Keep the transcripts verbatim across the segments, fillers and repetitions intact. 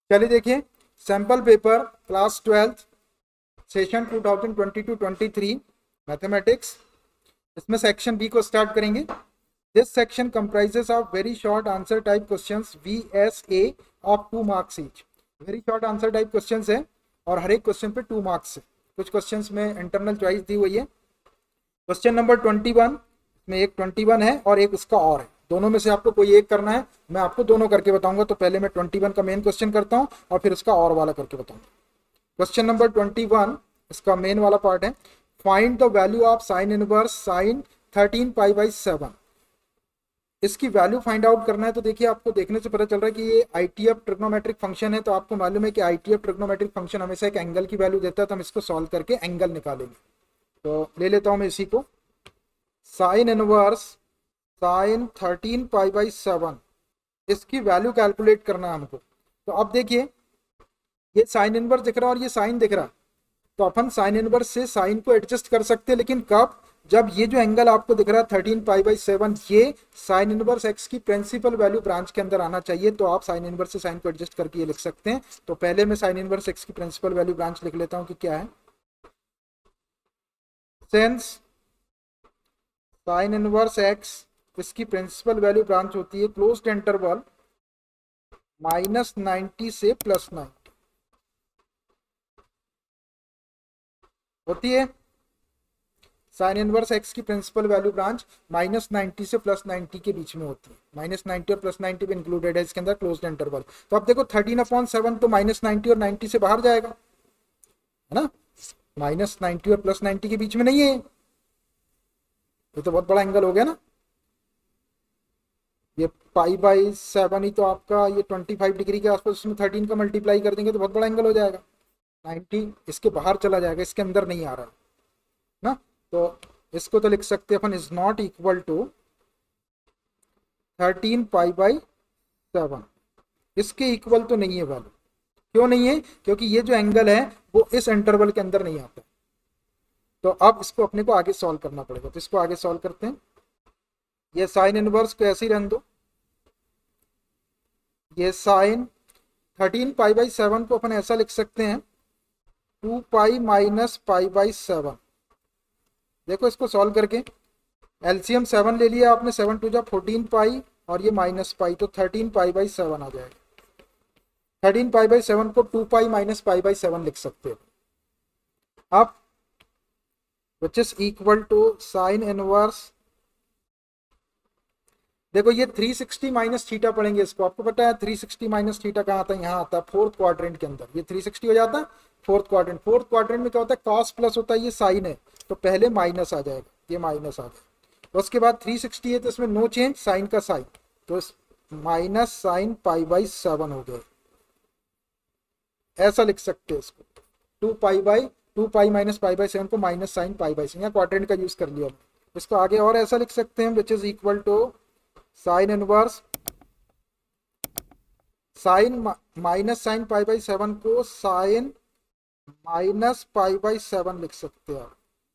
चलिए देखिए, sample paper class twelfth session two thousand twenty two twenty three mathematics, इसमें section B को start करेंगे। This section comprises of very short answer type questions V S A of two marks each. Very short answer type questions है और हर एक question पे two marks है। कुछ questions में इंटरनल चॉइस दी हुई है। क्वेश्चन नंबर ट्वेंटी वन में एक ट्वेंटी वन है और एक उसका और है, दोनों में से आपको कोई एक करना है। मैं आपको दोनों करके बताऊंगा, तो पहले मैं ट्वेंटी वन का मेन क्वेश्चन करता हूं और फिर उसका और वाला करके बताऊंगा। क्वेश्चन नंबर ट्वेंटी वन इसका मेन वाला पार्ट है, find the value of sine inverse sine thirteen pi by seven. इसकी वैल्यू फाइंड आउट करना है। तो देखिए, आपको देखने से पता चल रहा है कि ये आईटीएफ ट्रिग्नोमेट्रिक फंक्शन है। तो आपको मालूम है कि आईटीएफ ट्रिग्नोमेट्रिक फंक्शन हमेशा एक एंगल की वैल्यू देता है, तो हम इसको सॉल्व करके एंगल निकालेंगे। तो ले लेता हूं मैं इसी को, sine inverse sine thirteen pi by seven, इसकी वैल्यू कैलकुलेट करना है हमको। तो अब देखिए, ये साइन इनवर्स दिख रहा है और ये साइन दिख रहा है, तो अपन साइन इनवर्स से साइन को एडजस्ट कर सकते हैं। लेकिन कब? जब ये जो एंगल आपको दिख रहा है थर्टीन पाई बाई सेवन, ये साइन इनवर्स एक्स की प्रिंसिपल वैल्यू ब्रांच के अंदर आना चाहिए। तो आप साइन इनवर्स से साइन को एडजस्ट करके ये लिख सकते हैं। तो पहले मैं साइन इनवर्स एक्स की प्रिंसिपल वैल्यू ब्रांच लिख लेता हूं कि क्या है। सिंस साइन इनवर्स एक्स, इसकी प्रिंसिपल वैल्यू ब्रांच होती है क्लोज्ड इंटरवल माइनस नाइन्टी से प्लस नाइन्टी होती है। साइन इनवर्स एक्स की principal value branch minus ninety से प्लस नाइन्टी के बीच में होती है। माइनस नाइन्टी और प्लस नाइन्टी भी इंक्लूडेड है इसके अंदर क्लोज्ड इंटरवल। तो अब देखो, थर्टीन अपॉन सेवन तो माइनस नाइन्टी और नाइन्टी से बाहर जाएगा, है ना। माइनस नाइन्टी और प्लस नाइन्टी के बीच में नहीं है, ये तो बहुत बड़ा एंगल हो गया ना। ये पाई बाई सेवन ही तो आपका ये ट्वेंटी फाइव डिग्री के आसपास, उसमें थर्टीन का मल्टीप्लाई कर देंगे तो बहुत बड़ा एंगल हो जाएगा। नाइन्टी इसके बाहर चला जाएगा, इसके अंदर नहीं आ रहा है ना। तो इसको तो लिख सकते हैं अपन, is not equal to thirteen pi by seven. इसके इक्वल तो नहीं है वैल्यू। क्यों नहीं है? क्योंकि ये जो एंगल है वो इस इंटरवल के अंदर नहीं आता। तो अब इसको अपने को आगे सॉल्व करना पड़ेगा। तो इसको आगे सॉल्व करते हैं। ये साइन इनवर्स को ऐसे ही रहने दो। ये sine thirteen pi by seven को अपन ऐसा लिख सकते हैं, two pi minus pi by seven. देखो इसको सॉल्व करके एलसीएम सेवन ले लिया आपने, सेवन टू जा फोर्टीन पाई और ये माइनस पाई, तो थर्टीन पाई बाई सेवन आ जाएगा। थर्टीन पाई बाई सेवन को two pi minus pi by seven लिख सकते हो आप, which is equal to sine inverse. देखो ये थ्री सिक्सटी माइनस थीटा पढ़ेंगे इसको। आपको पता है थ्री सिक्सटी माइनस थीटा कहाँ आता है? यहाँ आता है फोर्थ क्वाड्रेंट के अंदर। ये थ्री सिक्सटी हो जाता है फोर्थ क्वाड्रेंट। फोर्थ क्वाड्रेंट में क्या होता है? कॉस प्लस होता है, ये साइन है तो पहले माइनस आ जाएगा, ये माइनस आ जाएगा। उसके बाद थ्री सिक्सटी है तो इसमें नो चेंज, साइन का साइन, तो minus sine pi by seven हो गया। ऐसा लिख सकते हैं इसको, two pi by two pi minus pi by seven को minus sine pi by seven, quadrant का यूज कर लिया। इसको आगे और ऐसा लिख सकते हैं, which is equal to sine inverse sine minus sine pi by seven को sine minus pi by seven लिख सकते हैं आप।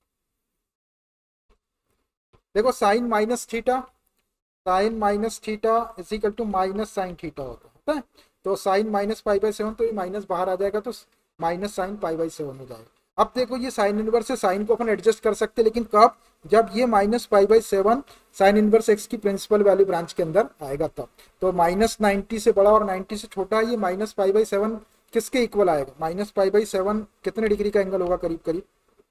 देखो sine minus theta, sine minus theta is equal to minus sine theta होता है। तो sine minus pi by seven, तो ये माइनस बाहर आ जाएगा, तो minus sine pi by seven हो जाएगा। अब देखो ये साइन इनवर्स से साइन को अपन एडजस्ट कर सकते हैं, लेकिन कब? जब ये minus pi by seven sine inverse x की प्रिंसिपल वैल्यू ब्रांच के अंदर आएगा तब। तो माइनस नाइन्टी से बड़ा और नाइन्टी से छोटा है, ये माइनस पाई बाई सेवन किसके इक्वल आएगा? माइनस पाई बाई सेवन कितने डिग्री का एंगल होगा? करीब करीब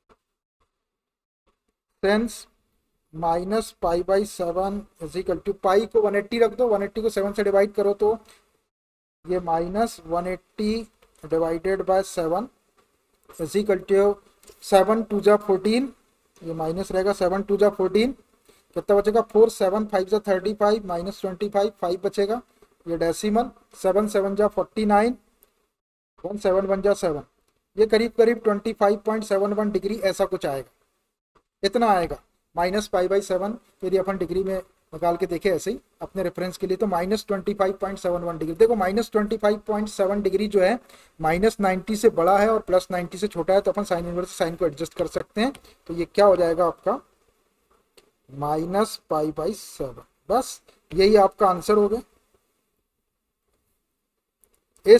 since minus pi by seven is equal to, pi को वन एट्टी रख दो, वन एट्टी को सेवन से डिवाइड करो तो ये minus one eighty divided by seven is equal to seven two जा फोर्टीन, ये माइनस रहेगा, सेवन टू जा फोर्टीन, कितना बचेगा? फोर, सेवन फाइव जा thirty five, minus twenty five, five बचेगा, ये डेसिमल, सेवन सेवन जा forty nine, one seven one जा सेवन, ये करीब करीब twenty five point seven one degree ऐसा कुछ आएगा। इतना आएगा माइनस पाई बाई सेवन। यदि अपन डिग्री में निकाल के देखे ऐसे ही अपने रेफरेंस के लिए, तो minus twenty five point seven one degree. देखो minus twenty five point seven degree जो है माइनस नाइन्टी से बड़ा है और प्लस नाइन्टी से छोटा है, तो अपन साइन इनवर्स साइन को एडजस्ट कर सकते हैं। तो ये क्या हो जाएगा आपका? Minus pi by seven. बस यही आपका आंसर हो गया। इस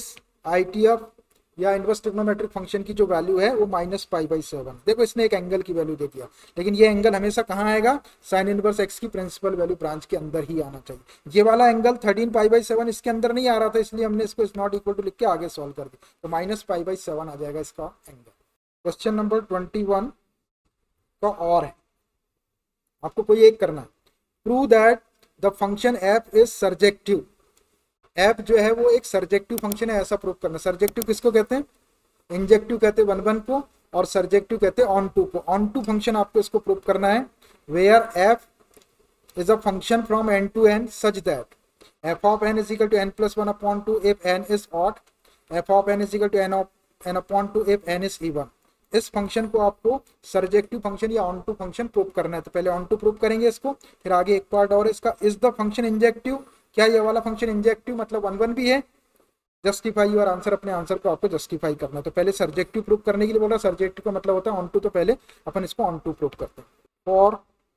आई टी एफ या इनवर्स ट्रिग्नोमेट्रिक फंक्शन की जो वैल्यू है वो माइनस पाई बाई सेवन। देखो इसने एक एंगल की वैल्यू दे दिया, लेकिन ये एंगल हमेशा कहाँ आएगा, साइन इनवर्स एक्स की प्रिंसिपल वैल्यू ब्रांच के अंदर ही आना चाहिए। ये वाला angle thirteen pi by seven इसके अंदर नहीं आ रहा था, इसलिए हमने इसको इज नॉट इक्वल टू लिख के आगे सॉल्व कर दिया, तो माइनस पाई बाई सेवन आ जाएगा इसका angle. Question number twenty one का और है, आपको कोई एक करना है, prove that the function F is surjective. F जो है वो एक सर्जेक्टिव फंक्शन है, ऐसा प्रूव करना। सर्जेक्टिव किसको कहते हैं, इंजेक्टिव कहते हैं वन वन को, और सर्जेक्टिव कहते हैं ऑन टू को। ऑन टू फंक्शन आपको इसको प्रूव करना है, where F is a function from N to N such that F of N is equal to N plus one upon two if N is odd, F of N is equal to N of N upon two if N is even. इस function को आपको surjective function या onto function prove करना है। तो पहले on to prove करेंगे इसको, फिर आगे एक पार्ट और इसका, इज द फंक्शन इंजेक्टिव, क्या ये वाला फंक्शन इंजेक्टिव मतलब वन वन भी है। जस्टिफाई योर आंसर, अपने आंसर को आपको जस्टिफाई करना है। तो पहले सर्जेक्टिव प्रूव करने के लिए बोला, सर्जेक्टिव का मतलब होता है ऑन टू, तो पहले अपन इसको ऑन टू प्रूव करते हैं। फॉर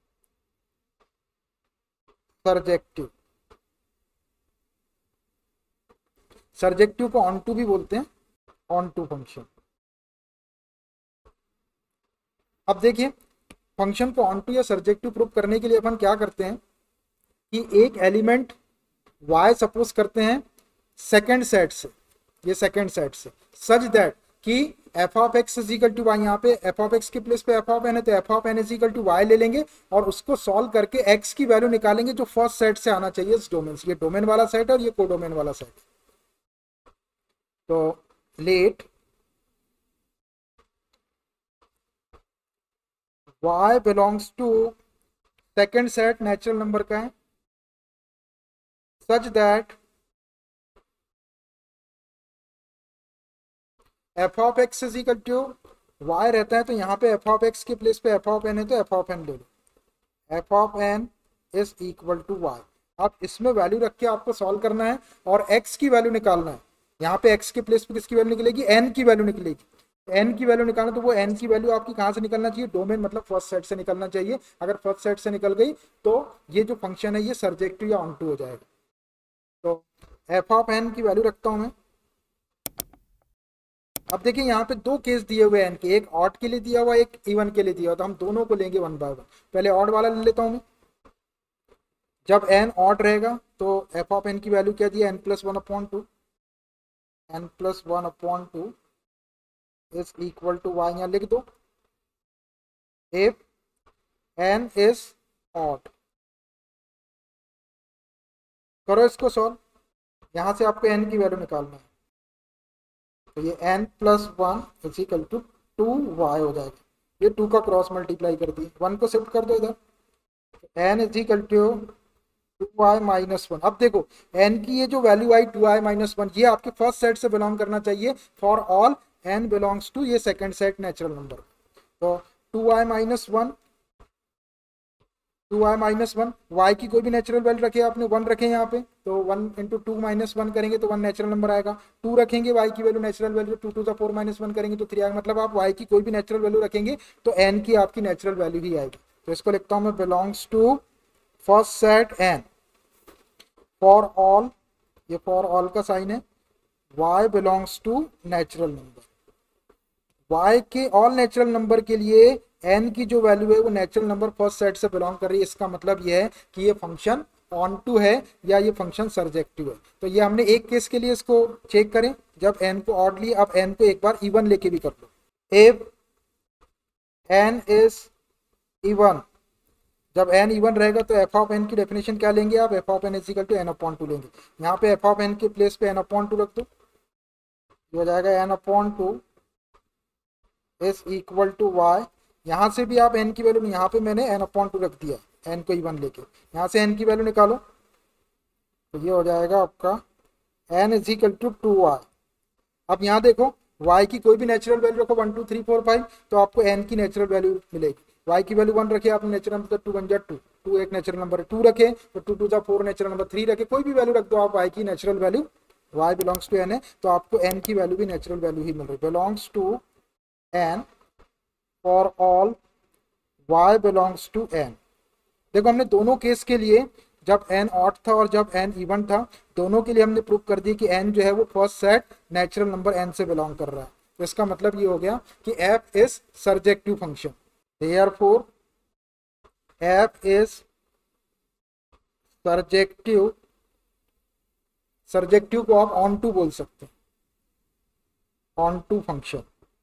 सर्जेक्टिव, सर्जेक्टिव को ऑन टू भी बोलते हैं, ऑन टू फंक्शन। अब देखिए फंक्शन को ऑन टू या सर्जेक्टिव प्रूव करने के लिए अपन क्या करते हैं कि एक एलिमेंट y सपोज करते हैं सेकंड सेट से, ये सेकंड सेट से, सच दैट कि F of X is equal to Y, यहाँ पे एफ ऑफ एक्स के प्लेस पे एफ ऑफ एन है, तो F of N is equal to Y ले लेंगे और उसको सॉल्व करके एक्स की वैल्यू निकालेंगे जो फर्स्ट सेट से आना चाहिए इस डोमेन से। ये डोमेन वाला सेट है और ये कोडोमेन वाला सेट। तो let y belongs to second set natural number का है, such that F of X is equal to Y रहता है, तो यहाँ पे एफ ऑफ एक्स के प्लेस पे एफ ऑफ एन है तो एफ ऑफ एन ले लो, F of N is equal to Y. अब इसमें वैल्यू रख के आपको सॉल्व करना है और x की वैल्यू निकालना है। यहाँ पे x के प्लेस पे किसकी वैल्यू निकलेगी, n की वैल्यू निकलेगी। n की वैल्यू निकालना, तो वो n की वैल्यू आपकी कहाँ से निकलना चाहिए, डोमेन मतलब फर्स्ट सेट से निकलना चाहिए। अगर फर्स्ट सेट से निकल गई तो ये जो फंक्शन है ये सर्जेक्टिव या ऑन टू हो जाएगा। तो एफ ऑफ एन की वैल्यू रखता हूँ मैं। अब देखिए यहाँ पे दो केस दिए हुए एन के, एक ऑड के लिए दिया हुआ, एक इवन के लिए दिया हुआ, तो हम दोनों को लेंगे वन बाय वन। पहले ऑड वाला ले लेता हूँ मैं। जब एन ऑड रहेगा तो एफ ऑफ एन की वैल्यू क्या दिया, N plus one upon two, N plus one upon two is equal to Y, यहाँ लिख दो। इफ एन इज ऑड, करो इसको सॉल्व, यहाँ से आपको एन की वैल्यू निकालना है, तो ये n plus one is equal to two Y हो जाएगा। ये टू का क्रॉस मल्टीप्लाई कर दिए, वन को शिफ्ट कर दो इधर, n is equal to two Y minus one. अब देखो n की ये जो वैल्यू आई टू आई माइनस वन, ये आपके फर्स्ट सेट से बिलोंग करना चाहिए। For all n belongs to ये सेकंड सेट नेचुरल नंबर। तो two Y minus one, two Y minus one, Y की कोई भी नेचुरल वैल्यू रखे आपने, वन रखे यहाँ पे, तो one into two minus one करेंगे तो वन नेचुरल नंबर आएगा। टू रखेंगे वाई की value natural value, two two सा फोर माइनस वन करेंगे तो थ्री आएगा। मतलब आप वाई की कोई भी नेचुरल वैल्यू रखेंगे तो एन की आपकी नेचुरल वैल्यू ही आएगी। तो इसको लिखता हूँ मैं, belongs to first set N for all, ये फॉर ऑल का साइन है, Y belongs to natural number. Y के ऑल नेचुरल नंबर के लिए n की जो वैल्यू है वो नेचुरल नंबर फर्स्ट सेट से बिलोंग कर रही है। इसका मतलब ये है कि ये फंक्शन ऑन टू है या ये फंक्शन सर्जेक्टिव है। तो ये हमने एक केस के लिए इसको चेक करें जब n को ऑड लिया। अब n को एक बार इवन लेके भी कर लो। इफ n इज इवन, जब n इवन रहेगा तो f ऑफ n की डेफिनेशन क्या लेंगे आप, f of n is equal to n upon two लेंगे। यहाँ पे f ऑफ n के प्लेस पे n अपॉन टू रख दो, ये हो जाएगा n upon two is equal to Y. यहाँ से भी आप n की वैल्यू, यहाँ पे मैंने n अपॉन टू रख दिया, n को इवन लेके, यहाँ से n की वैल्यू निकालो तो ये हो जाएगा आपका n is equal to two Y. अब यहाँ देखो y की कोई भी नेचुरल वैल्यू रखो, one two three four five, तो आपको n की नेचुरल वैल्यू मिलेगी। y की वैल्यू वन रखे आपने, नेचुरल नंबर टू वन जा टू, टू एक नेचुरल नंबर है, टू रखे तो टू टू जा फोर नेचुरल नंबर, थ्री रखे, कोई भी वैल्यू रख दो आप y की natural value, y belongs to n है तो आपको n की वैल्यू भी नेचुरल वैल्यू ही मिल रही है। Belongs to n for all y belongs to n। देखो हमने दोनों केस के लिए जब n ऑड था और जब n इवन था, दोनों के लिए हमने प्रूव कर दिया कि n जो है वो first set natural number n से बिलोंग कर रहा है। तो इसका मतलब ये हो गया कि f is surjective function. Therefore f is surjective, surjective को आप ऑन टू बोल सकते हैं, ऑन टू फंक्शन।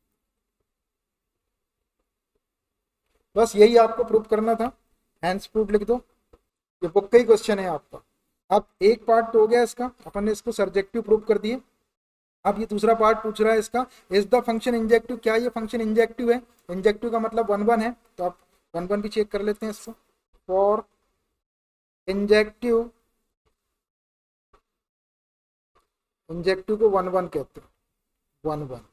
बस यही आपको प्रूव करना था, हैंस प्रूफ लिख दो, ये बुक का ही क्वेश्चन है आपका। अब एक पार्ट तो हो गया इसका, अपन ने इसको सर्जेक्टिव प्रूव कर दिए। अब ये दूसरा पार्ट पूछ रहा है इसका, इज द फंक्शन इंजेक्टिव, क्या ये फंक्शन इंजेक्टिव है? इंजेक्टिव का मतलब वन वन है, तो आप वन वन भी चेक कर लेते हैं इसको। फॉर इंजेक्टिव, इंजेक्टिव को वन वन कहते हैं, वन वन।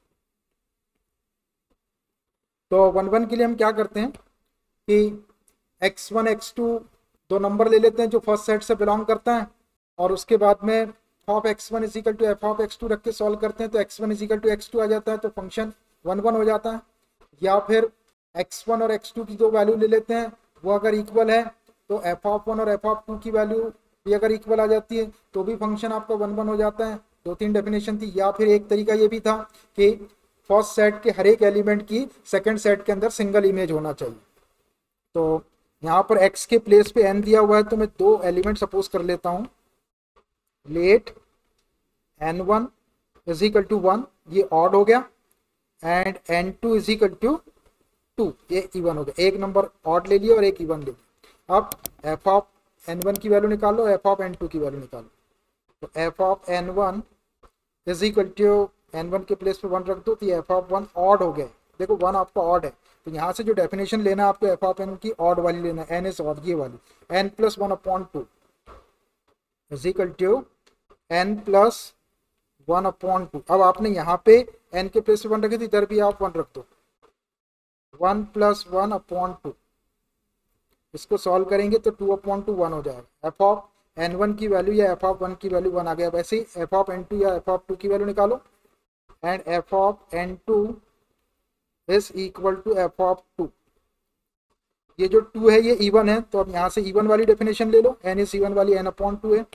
तो वन वन के लिए हम क्या करते हैं कि एक्स वन एक्स टू दो नंबर ले लेते हैं जो फर्स्ट सेट से बिलोंग करता है, और उसके बाद में F of X one is equal to F of X two रख के सॉल्व करते हैं, तो X one is equal to X two आ जाता है, तो फंक्शन वन वन हो जाता है। या फिर एक्स वन और एक्स टू की दो वैल्यू ले लेते हैं, वो अगर इक्वल है तो एफ ऑफ वन और एफ ऑफ टू की वैल्यू भी अगर इक्वल आ जाती है तो भी फंक्शन आपका वन वन हो जाता है। दो तीन डेफिनेशन थी। या फिर एक तरीका ये भी था कि फर्स्ट सेट के हर एक एलिमेंट की सेकंड सेट के अंदर सिंगल इमेज होना चाहिए। तो यहाँ पर x के प्लेस पे n दिया हुआ है, तो मैं दो एलिमेंट सपोज कर लेता हूँ। Let N one is equal to one, ये ऑड हो गया, and N two is equal to two, ये इवन हो गया। एक नंबर ऑड ले लिया और एक इवन ले लिया। अब एफ ऑफ एन वन की वैल्यू निकालो, एफ ऑफ एन टू की वैल्यू निकालो। तो F of N one is equal to N one के प्लेस पे वन रख दो, तो ये एफ ऑफ वन ऑड हो गया। देखो वन आपका ऑड है, तो यहाँ से जो डेफिनेशन लेना है आपको एफ ऑफ एन की ऑड वाली लेना है, एन इज ऑड, ये वाली N plus one upon two is equal to N plus one upon two. अब आपने यहाँ पे एन के प्लेस पे वन रखे थे, इधर भी आप वन रख दो, one plus one upon two. इसको सॉल्व करेंगे तो टू अपॉन टू वन हो जाएगा। एफ ऑफ एन वन की वैल्यू या एफ ऑफ वन की वैल्यू वन आ गया। वैसे ही एफ ऑफ एन टू या एफ ऑफ टू की वैल्यू निकालो, and f of N two is equal to F of two. ये जो टू है ये इवन है, तो अब यहाँ से इवन वाली डेफिनेशन ले लो, एन इज इवन वाली, एन अपॉन टू है,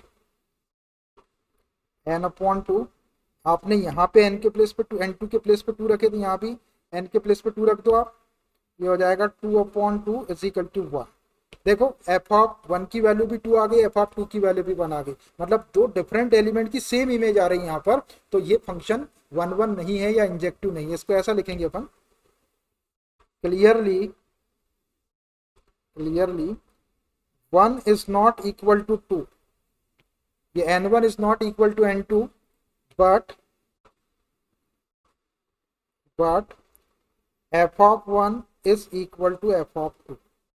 एन अपॉन टू। आपने यहाँ पे एन के प्लेस पे टू, एन टू के प्लेस पे टू रखे, तो यहाँ भी एन के प्लेस पे टू रख दो आप, ये हो जाएगा two upon two is equal to one. देखो एफ ऑफ वन की वैल्यू भी टू आ गई, एफ ऑफ टू की वैल्यू भी वन आ गई, मतलब दो डिफरेंट एलिमेंट की सेम इमेज आ रही है यहाँ पर। तो ये फंक्शन वन वन नहीं है या इंजेक्टिव नहीं है। इसको ऐसा लिखेंगे अपन, clearly clearly one is not equal to two, ये n one is not equal to n two, but but f of one is equal to F of two.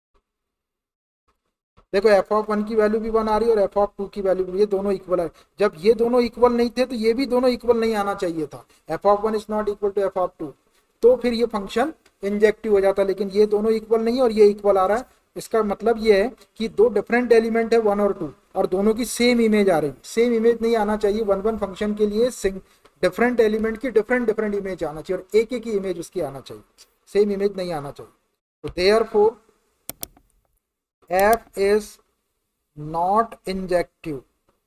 देखो एफ ऑफ वन की value भी one आ रही है और F of two की value भी, ये दोनों इक्वल है। जब ये दोनों इक्वल नहीं थे तो ये भी दोनों इक्वल नहीं आना चाहिए था। F of one is not equal to F of two, तो फिर ये फंक्शन इंजेक्टिव हो जाता। लेकिन ये दोनों इक्वल नहीं है और ये इक्वल आ रहा है। इसका मतलब ये है कि दो डिफरेंट एलिमेंट है वन और टू, और दोनों की सेम इमेज आ रही है। सेम इमेज नहीं आना चाहिए वन वन फंक्शन के लिए, डिफरेंट एलिमेंट की डिफरेंट डिफरेंट इमेज आना चाहिए और एक एक ही इमेज उसकी आना चाहिए, सेम इमेज नहीं आना चाहिए। तो therefore f is not injective,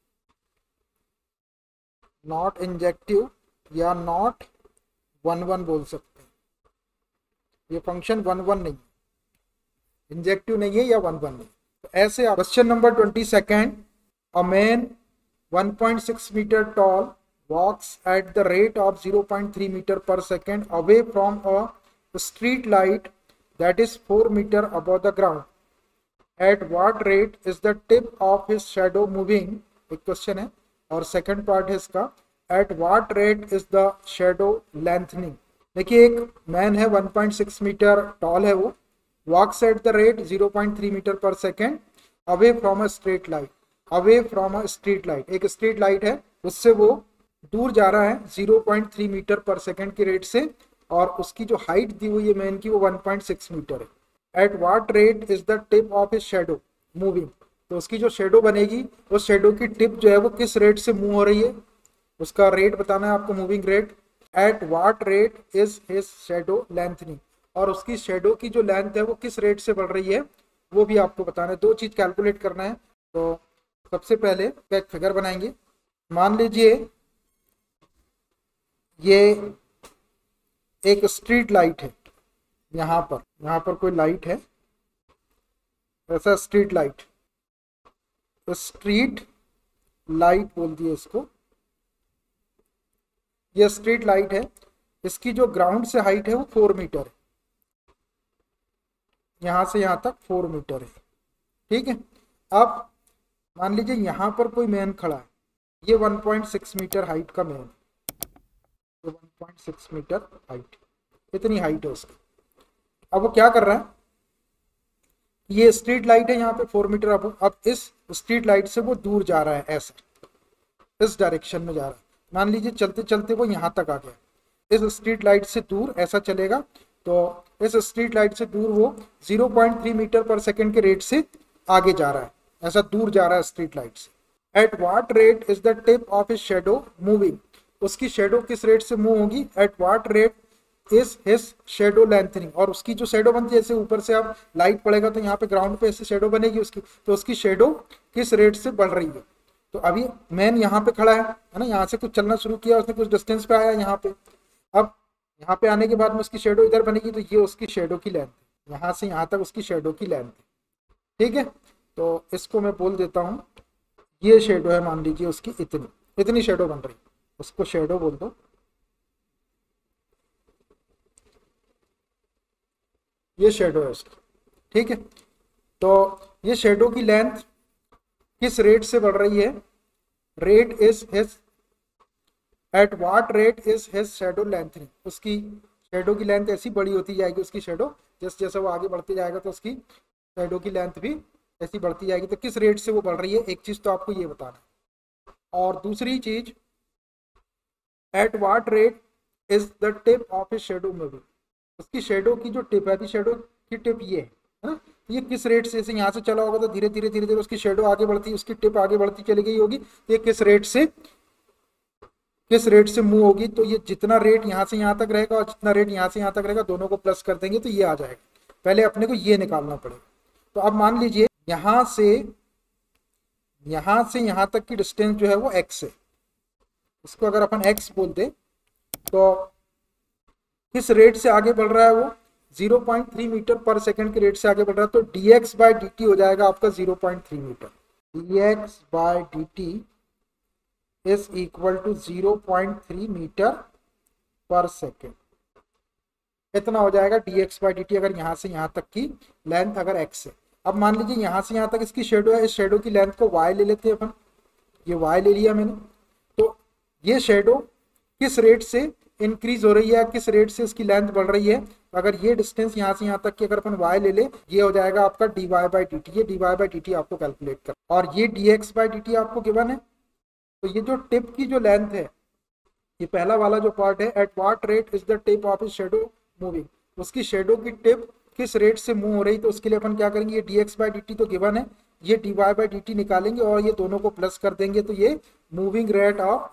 not injective या not वन वन बोल सकते हैं। ये फंक्शन वन वन नहीं, इंजेक्टिव नहीं है या वन वन नहीं। तो ऐसे आप question number twenty second, a man one point six meter tall walks at the rate of zero point three meter per second away from a street light that is four meter above the ground. At what rate is the tip of his shadow moving? एक question है। और second part है इसका, at what rate is the shadow lengthening? देखिए एक man है one point six meter tall है, वो walks at the rate zero point three meter per second away from a street light, away from a street light, एक street light है उससे वो दूर जा रहा है zero point three meter per second की रेट से, और उसकी जो हाइट दी हुई है मैन की वो वन पॉइंट सिक्स मीटर है। At what rate is the tip of his shadow moving? तो उसकी जो शेडो बनेगी उस शेडो की टिप जो है वो किस रेट से मूव हो रही है, उसका रेट बताना है आपको, moving rate. At what rate is his shadow lengthening, और उसकी शेडो की जो लेंथ है वो किस रेट से बढ़ रही है वो भी आपको बताना है। दो चीज कैलकुलेट करना है। तो सबसे पहले एक फिगर बनाएंगे। मान लीजिए ये एक स्ट्रीट लाइट है, यहाँ पर यहाँ पर कोई लाइट है, ऐसा स्ट्रीट लाइट, तो स्ट्रीट लाइट बोल दिए इसको। ये स्ट्रीट लाइट है, इसकी जो ग्राउंड से हाइट है वो फोर मीटर है, यहां से यहां तक फोर मीटर है। ठीक है, अब मान लीजिए यहां पर कोई मैन खड़ा है, ये one point six meter height का मैन, तो one point six meter height, इतनी हाइट है उसकी। अब वो क्या कर रहा है, ये स्ट्रीट लाइट है यहाँ पे फोर मीटर, अब अब इस स्ट्रीट लाइट से वो दूर जा रहा है, ऐसा इस डायरेक्शन में जा रहा है। मान लीजिए चलते चलते वो यहाँ तक आ गया, इस स्ट्रीट लाइट से दूर ऐसा चलेगा, तो इस स्ट्रीट लाइट से दूर वो zero point three meter per second के रेट से आगे जा रहा है, ऐसा दूर जा रहा है स्ट्रीट लाइट से। At what rate is the tip of his shadow moving, उसकी शैडो किस रेट से मूव होगी, at what rate is his shadow lengthening, और उसकी जो शैडो बनती है, जैसे ऊपर से आप लाइट पड़ेगा तो यहाँ पे ग्राउंड पे ऐसे शैडो बनेगी उसकी, तो उसकी शैडो किस रेट से बढ़ रही है। तो अभी मैन यहाँ पे खड़ा है है ना, यहाँ से कुछ चलना शुरू किया, उसने कुछ डिस्टेंस पे आया यहाँ पे, अब यहाँ पे आने के बाद में उसकी शेडो इधर बनेगी, तो ये उसकी शेडो की लेंथ है, यहाँ से यहाँ तक उसकी शेडो की लेंथ है। ठीक है, तो इसको मैं बोल देता हूँ, ये शेडो है, मान लीजिए उसकी इतनी इतनी शेडो बन रही, उसको शेडो बोल दो, ये शेडो है उसकी। ठीक है, तो ये शेडो की लेंथ किस रेट से बढ़ रही है, rate is his, at what rate is his shadow lengthening, उसकी शैडो की लेंथ ऐसी बड़ी होती जाएगी, उसकी शैडो जैसे जैसे वो आगे बढ़ते जाएगा तो उसकी शैडो की लेंथ भी ऐसी बढ़ती जाएगी। तो किस रेट से वो बढ़ रही है, एक चीज तो आपको ये बताना है, और दूसरी चीज at what rate is the tip of his shadow moving, उसकी शैडो की जो टिप है, अभी शैडो की टिप ये है ना, ये किस रेट से, जैसे यहाँ से चला होगा तो धीरे धीरे धीरे धीरे उसकी शेडो आगे बढ़ती, उसकी टिप आगे बढ़ती चली गई होगी, तो ये किस रेट से किस रेट से मूव होगी, तो ये जितना रेट यहाँ से यहाँ तक रहेगा और जितना रेट यहाँ से यहाँ तक रहेगा, दोनों को प्लस कर देंगे तो ये आ जाएगा। पहले अपने को ये निकालना पड़ेगा। तो अब मान लीजिए यहाँ से यहाँ से यहाँ तक की डिस्टेंस जो है वो एक्स है, इसको अगर अपन एक्स बोल दे, तो किस रेट से आगे बढ़ रहा है वो, zero point three meter per second के रेट से आगे बढ़ रहा है, तो dx बाय dt हो जाएगा आपका zero point three meter, dx by dt is equal to zero point three meter per second, इतना हो जाएगा dx बाय dt, अगर यहाँ से यहाँ तक की लेंथ अगर x है। अब मान लीजिए यहाँ से यहाँ तक इसकी शेडो है, इस शेडो की लेंथ को y ले लेते हैं अपन, ये y ले लिया मैंने, तो ये शेडो किस रेट से इंक्रीज हो रही है, किस रेट से इसकी लेंथ बढ़ रही है, अगर ये डिस्टेंस यहाँ से यहाँ तक की अगर अपन y ले ले, ये हो जाएगा आपका dy बाई डी टी, ये dy बाई डी टी आपको कैलकुलेट कर, और ये dx बाई डी टी आपको गिवन है। तो ये जो टिप की जो लेंथ है, ये पहला वाला जो पार्ट है, at what rate is the tip of his shadow moving, उसकी शैडो की टिप किस रेट से मूव हो रही, तो उसके लिए अपन क्या करेंगे, ये dx बाई डी टी तो गिवन है, ये dy बाई डी टी निकालेंगे और ये दोनों को प्लस कर देंगे, तो ये moving rate of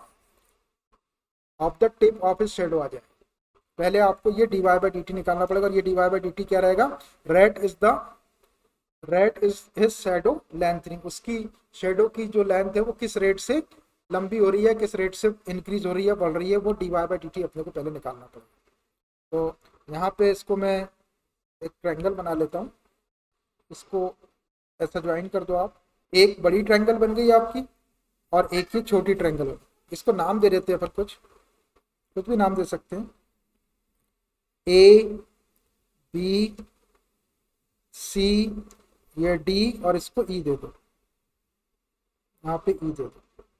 of the tip of his shadow आ जाएगा। पहले आपको ये dy बाई डी टी निकालना पड़ेगा, और ये dy बाई डी टी क्या रहेगा, rate is the rate is his shadow lengthening, उसकी शैडो की जो लेंथ है वो किस रेट से लंबी हो रही है, किस रेट से इंक्रीज हो रही है, बढ़ रही है, वो dy बाई डी टी अपने को पहले निकालना पड़ेगा। तो यहाँ पे इसको मैं एक ट्रायंगल बना लेता हूँ, इसको ऐसा ज्वाइन कर दो आप, एक बड़ी ट्रायंगल बन गई आपकी और एक ही छोटी ट्रायंगल हो, इसको नाम दे देते हैं पर कुछ कुछ भी नाम दे सकते हैं, ए बी सी, ये डी, और इसको ई दे दो, यहाँ पे ई दे दो,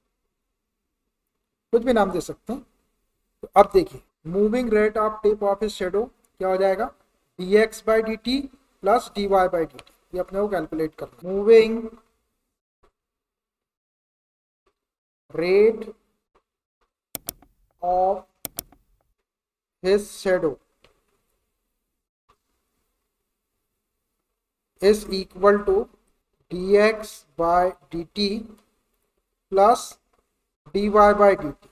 कुछ भी नाम दे सकते हैं। तो अब देखिए moving rate of tip of his shadow क्या हो जाएगा, dx by d t plus dy by d t, ये अपने को कैलकुलेट करना। Moving rate of his shadow is equal to dx by d t plus dy by d t,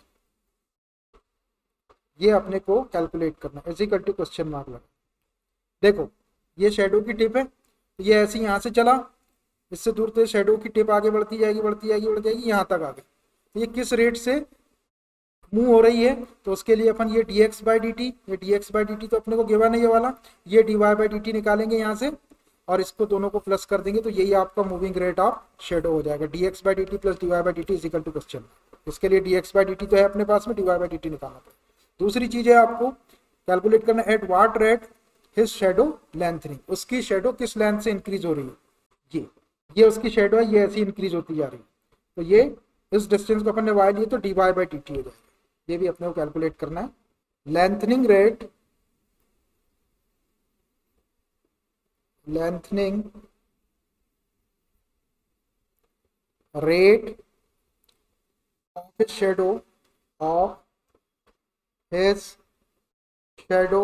ये अपने को कैलकुलेट करना है, इजिकल टू क्वेश्चन मार्क लगा। देखो ये शेडो की टिप है, ये ऐसे यहाँ से चला इससे दूर तो शेडो की टिप आगे बढ़ती जाएगी बढ़ती जाएगी बढ़ती जाएगी यहाँ तक आ गई। तो ये किस रेट से मूव हो रही है, तो उसके लिए अपन ये d x by d t, ये d x by d t तो अपने को गिवन है ये वाला, ये d Y by d t निकालेंगे यहाँ से और इसको दोनों को प्लस कर देंगे, तो यही आपका मूविंग रेट ऑफ शेडो हो जाएगा। D x by d t plus d Y by d t is equal to question. इसके लिए d x by d t तो है अपने पास में, d Y by d t निकालना पड़ेगा। दूसरी चीज है आपको कैलकुलेट करना at what rate his shadow lengthening, उसकी शेडो किस लेंथ से इंक्रीज हो रही है। ये ये उसकी शेडो है, ये ऐसी इंक्रीज होती जा रही है, तो ये इस डिस्टेंस को अपन ने वाई लिए तो d Y by d t हो जाएगा। ये भी अपने को कैलकुलेट करना है। Lengthening rate lengthening rate of his shadow of his shadow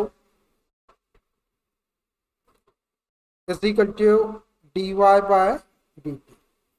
is equal to d y by d t,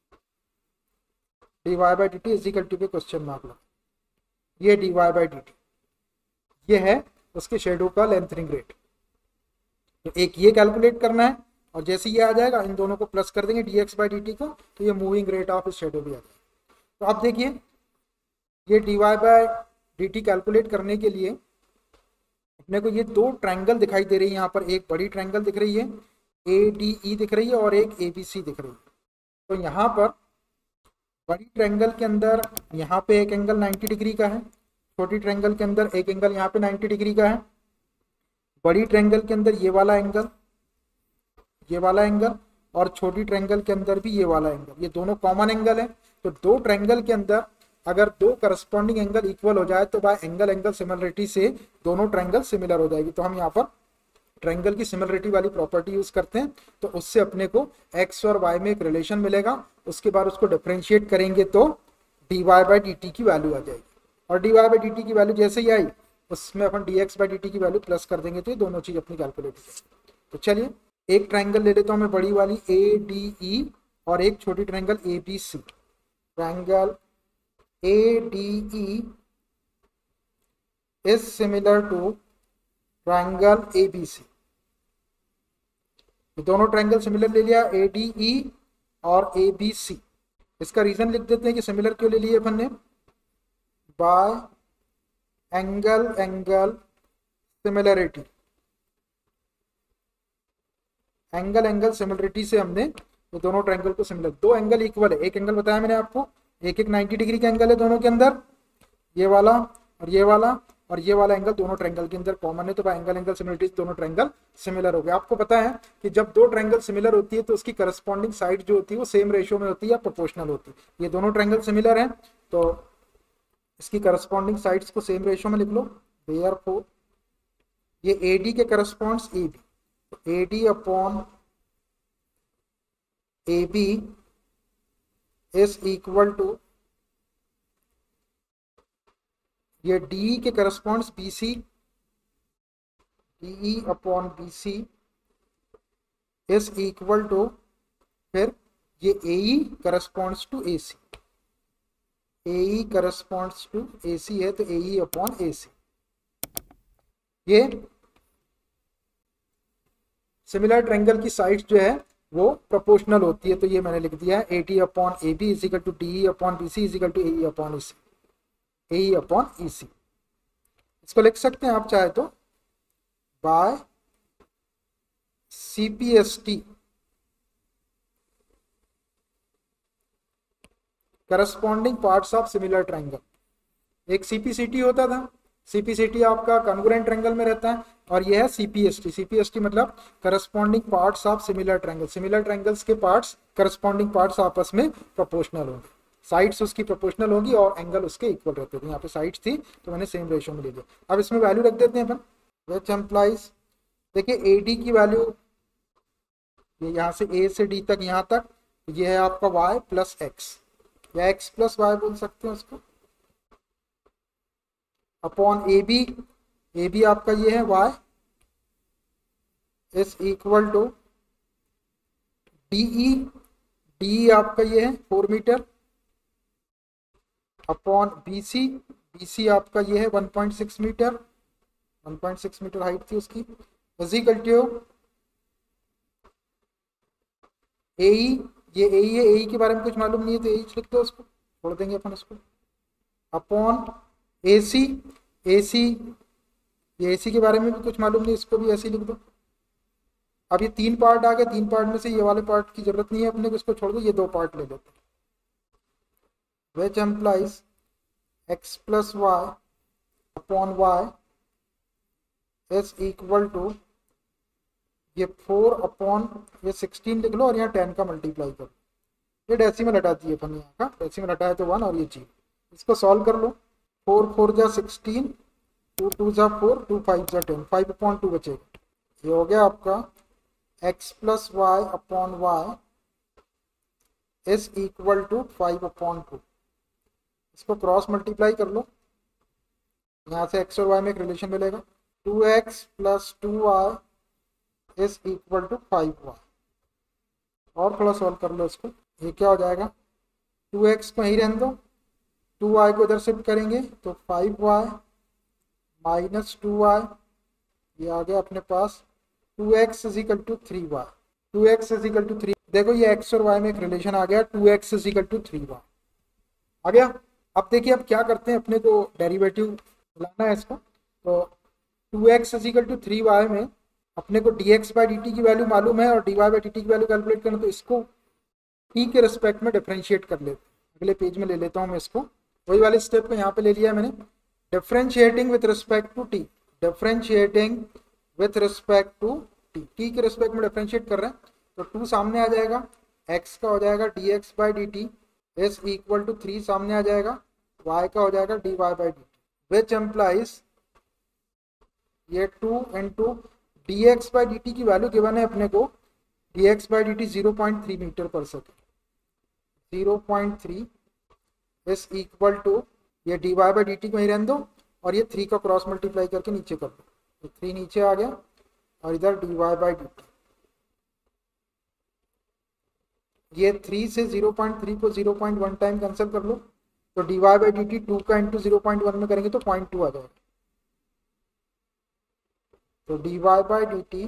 d Y by d t is equal to पे question mark लगा, ये d Y by d t ये है उसके shadow का lengthening rate. तो एक ये कैलकुलेट करना है और जैसे ये आ जाएगा इन दोनों को प्लस कर देंगे d x by d t को, तो ये मूविंग रेट ऑफ शेडो भी आ जाएगा। तो अब देखिए ये d Y by d t calculate करने के लिए अपने को ये दो ट्रायंगल दिखाई दे रही है। यहाँ पर एक बड़ी ट्रायंगल दिख रही है ए डी ई दिख रही है और एक ए बी सी दिख रही है। तो यहाँ पर बड़ी ट्रायंगल के अंदर यहाँ पे एक एंगल नाइन्टी डिग्री का है, छोटी ट्रायंगल के अंदर एक एंगल यहाँ पे नाइन्टी डिग्री का है। बड़ी ट्रायंगल के अंदर ये वाला एंगल, ये वाला एंगल और छोटी ट्रायंगल के अंदर भी ये वाला एंगल, ये दोनों कॉमन एंगल है। तो दो ट्रायंगल के अंदर अगर दो करस्पॉन्डिंग एंगल इक्वल हो जाए तो बाय एंगल एंगल सिमिलरिटी से दोनों ट्रायंगल सिमिलर हो जाएगी। तो हम यहाँ पर ट्रायंगल की सिमिलरिटी वाली प्रॉपर्टी यूज करते हैं, तो उससे अपने को x और y में एक रिलेशन मिलेगा। उसके बाद उसको डिफरेंशिएट करेंगे तो d Y by d t की वैल्यू आ जाएगी, और d Y by d t की वैल्यू जैसे ही आई उसमें अपन d x by d t की वैल्यू प्लस कर देंगे, तो ये दोनों चीज अपनी कैलकुलेट हो जाएगी। तो चलिए एक ट्रायंगल ले लेता हूँ मैं बड़ी वाली ए डी ई और एक छोटी triangle A B C. Triangle A D E is similar to triangle A B C. दोनों ट्रायंगल सिमिलर ले लिया ए डी ई और ए बी सी। इसका रीजन लिख देते हैं कि सिमिलर क्यों ले लिए अपन ने, by angle angle similarity. Angle angle similarity से हमने ये दोनों ट्रायंगल को सिमिलर, दो एंगल इक्वल है, एक एंगल बताया मैंने आपको एक एक नाइन्टी डिग्री का एंगल है दोनों के अंदर, ये वाला और ये वाला और ये वाला एंगल दोनों ट्रायंगल के अंदर कॉमन है, तो एंगल एंगल सिमिलरिटी दोनों ट्रायंगल सिमिलर हो गए। आपको पता है कि जब दो ट्रायंगल सिमिलर होती है तो उसकी करस्पॉन्डिंग साइड जो होती है वो सेम रेशियो में होती है या प्रोपोर्शनल होती है। ये दोनों ट्रायंगल सिमिलर हैं तो इसकी करस्पॉन्डिंग साइड्स को सेम रेशियो में लिख लो। देयरफॉर ये ए डी के करस्पॉन्ड्स ए बी, तो A D upon A B is equal to ये डी के corresponds B C, D upon B C is equal to फिर ये A E corresponds to A C, A E corresponds to A C है तो ए E upon A सी। ये similar triangle की sides जो है वो प्रोपोर्शनल होती है, तो ये मैंने लिख दिया है A T upon A B is equal to D upon B C is equal to A E upon A C, A E upon E C. इसको लिख सकते हैं आप चाहे तो by C P S T corresponding parts of similar triangle. एक C P C T होता था, सी पी सी टी आपका कॉन्ग्रुएंट ट्रायंगल में रहता है, और यह है सी पी एस टी। सी पी एस टी मतलब corresponding parts of similar triangle. Similar triangles के पार्ट्स करस्पॉन्डिंग पार्ट्स आपस में प्रोपोर्शनल होंगे, साइड्स उसकी प्रोपोर्शनल होगी और एंगल उसके इक्वल रहते थे। यहाँ पे साइड्स थी तो मैंने सेम रेशियो में ले लिया। अब इसमें वैल्यू रख देते हैं अपन, विच एम्प्लाइज देखिए ए डी की वैल्यू ये यहाँ से ए से डी तक यहाँ तक ये है आपका वाई प्लस एक्स या एक्स प्लस वाई बोल सकते हैं उसको, upon A B, A B आपका ये है y is equal to D E, D आपका ये है four meter upon B C, B C आपका ये है one point six meter, one point six meter height थी उसकी, is equal to A E ये ए ही है, ए के बारे में कुछ मालूम नहीं है तो ए लिख दो, उसको छोड़ देंगे अपन उसको। अपॉन ए सी, ए सी ये ए सी के बारे में भी कुछ मालूम नहीं, इसको भी ऐसे ही लिख दो। अब ये तीन पार्ट आ गए, तीन पार्ट में से ये वाले पार्ट की जरूरत नहीं है अपने को, इसको छोड़ दो, ये दो पार्ट ले लेते हैं। Which implies x plus y upon y is equal to ये फोर अपॉन ये सिक्सटीन लिख लो और यहाँ टेन का मल्टीप्लाई करो। ये डेसिमल हटा दिए अपन यहाँ का, डेसिमल हटाए तो वन और ये जीरो। इसको सॉल्व कर लो। फोर फोर जा सिक्सटीन, टू टू जा फोर, टू फाइव जा टेन, फाइव अपॉन टू बचेगा। ये हो गया आपका x plus y upon y is equal to five upon two. इसको क्रॉस मल्टीप्लाई कर लो, यहाँ से एक्स और वाई में एक रिलेशन मिलेगा। Two x plus two y is equal to five y. और थोड़ा सॉल्व कर लो इसको। ये क्या हो जाएगा, टू एक्स को यहीं रहने दो, टू वाई को इधर शिफ्ट करेंगे तो five y minus two y, ये आ गया अपने पास two x is equal to three y. Two x is equal to three, देखो ये एक्स और वाई में एक रिलेशन आ गया, two x is equal to three y आ गया। अब देखिए अब क्या करते हैं, अपने को डेरिवेटिव लाना है इसको। तो two x is equal to three y में अपने को d x by d t की वैल्यू मालूम है और d Y by d t की वैल्यू कैलकुलेट करना, तो इसको टी के रिस्पेक्ट में डिफरेंशिएट कर लेते हैं। अगले पेज में ले लेता हूँ मैं इसको, वही वाले स्टेप को यहाँ पे ले लिया मैंने। Differentiating with respect to t, differentiating with respect to t, t के रिस्पेक्ट में डिफरेंशिएट कर रहे हैं तो टू सामने आ जाएगा, एक्स का हो जाएगा d x by d t is equal to three सामने आ जाएगा, वाई का हो जाएगा d Y by d t, which implies ये two into d x by d t की वैल्यू गिवन है अपने को, d x by d t zero point three meter per second, zero point three is equal to ये d Y by d t को ही रहने दो और ये थ्री का क्रॉस मल्टीप्लाई करके नीचे कर दो, तो थ्री नीचे आ गया और इधर d Y by d t. ये थ्री से जीरो पॉइंट थ्री को zero point one time cancel कर लो, तो d Y by d t two का इंटू जीरो पॉइंट वन में करेंगे तो पॉइंट टू आ जाएगा। तो d Y by d t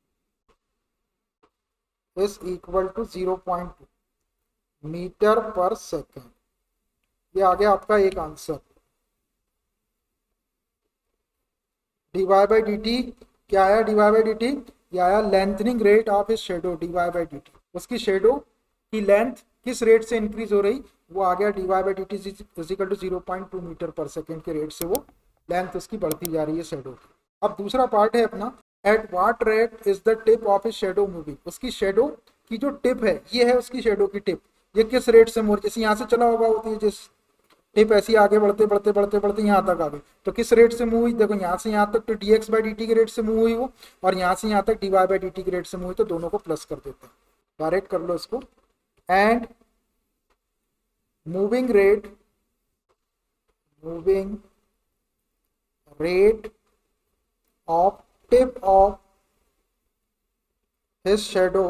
is equal to zero point two meter per second. ये आ गया आपका एक answer. D Y by d t क्या आया, D Y by d t ये आया लेंथनिंग रेट ऑफ इस shadow, d Y by d t, उसकी शेडो की लेंथ किस रेट से इंक्रीज हो रही, वो आ गया d Y by d t is equal to zero point two meter per second के रेट से वो लेंथ उसकी बढ़ती जा रही है शेडो की। अब दूसरा पार्ट है अपना, at what rate is the tip of a shadow moving, उसकी शेडो की जो टिप है ये है उसकी शेडो की टिप, ये किस रेट से मूव, जैसे यहाँ से चला होगा होती है जिस टिप ऐसी आगे बढ़ते बढ़ते बढ़ते बढ़ते यहाँ तक आ गई, तो किस रेट से मूव हुई, देखो यहाँ से यहाँ तक तो d x by d t के रेट से मूव हुई वो, और यहाँ से यहाँ तक d Y by d t के रेट से मूव हुई, तो दोनों को प्लस कर देते हैं, डायरेक्ट कर लो इसको। And moving rate, moving rate of tip of his shadow,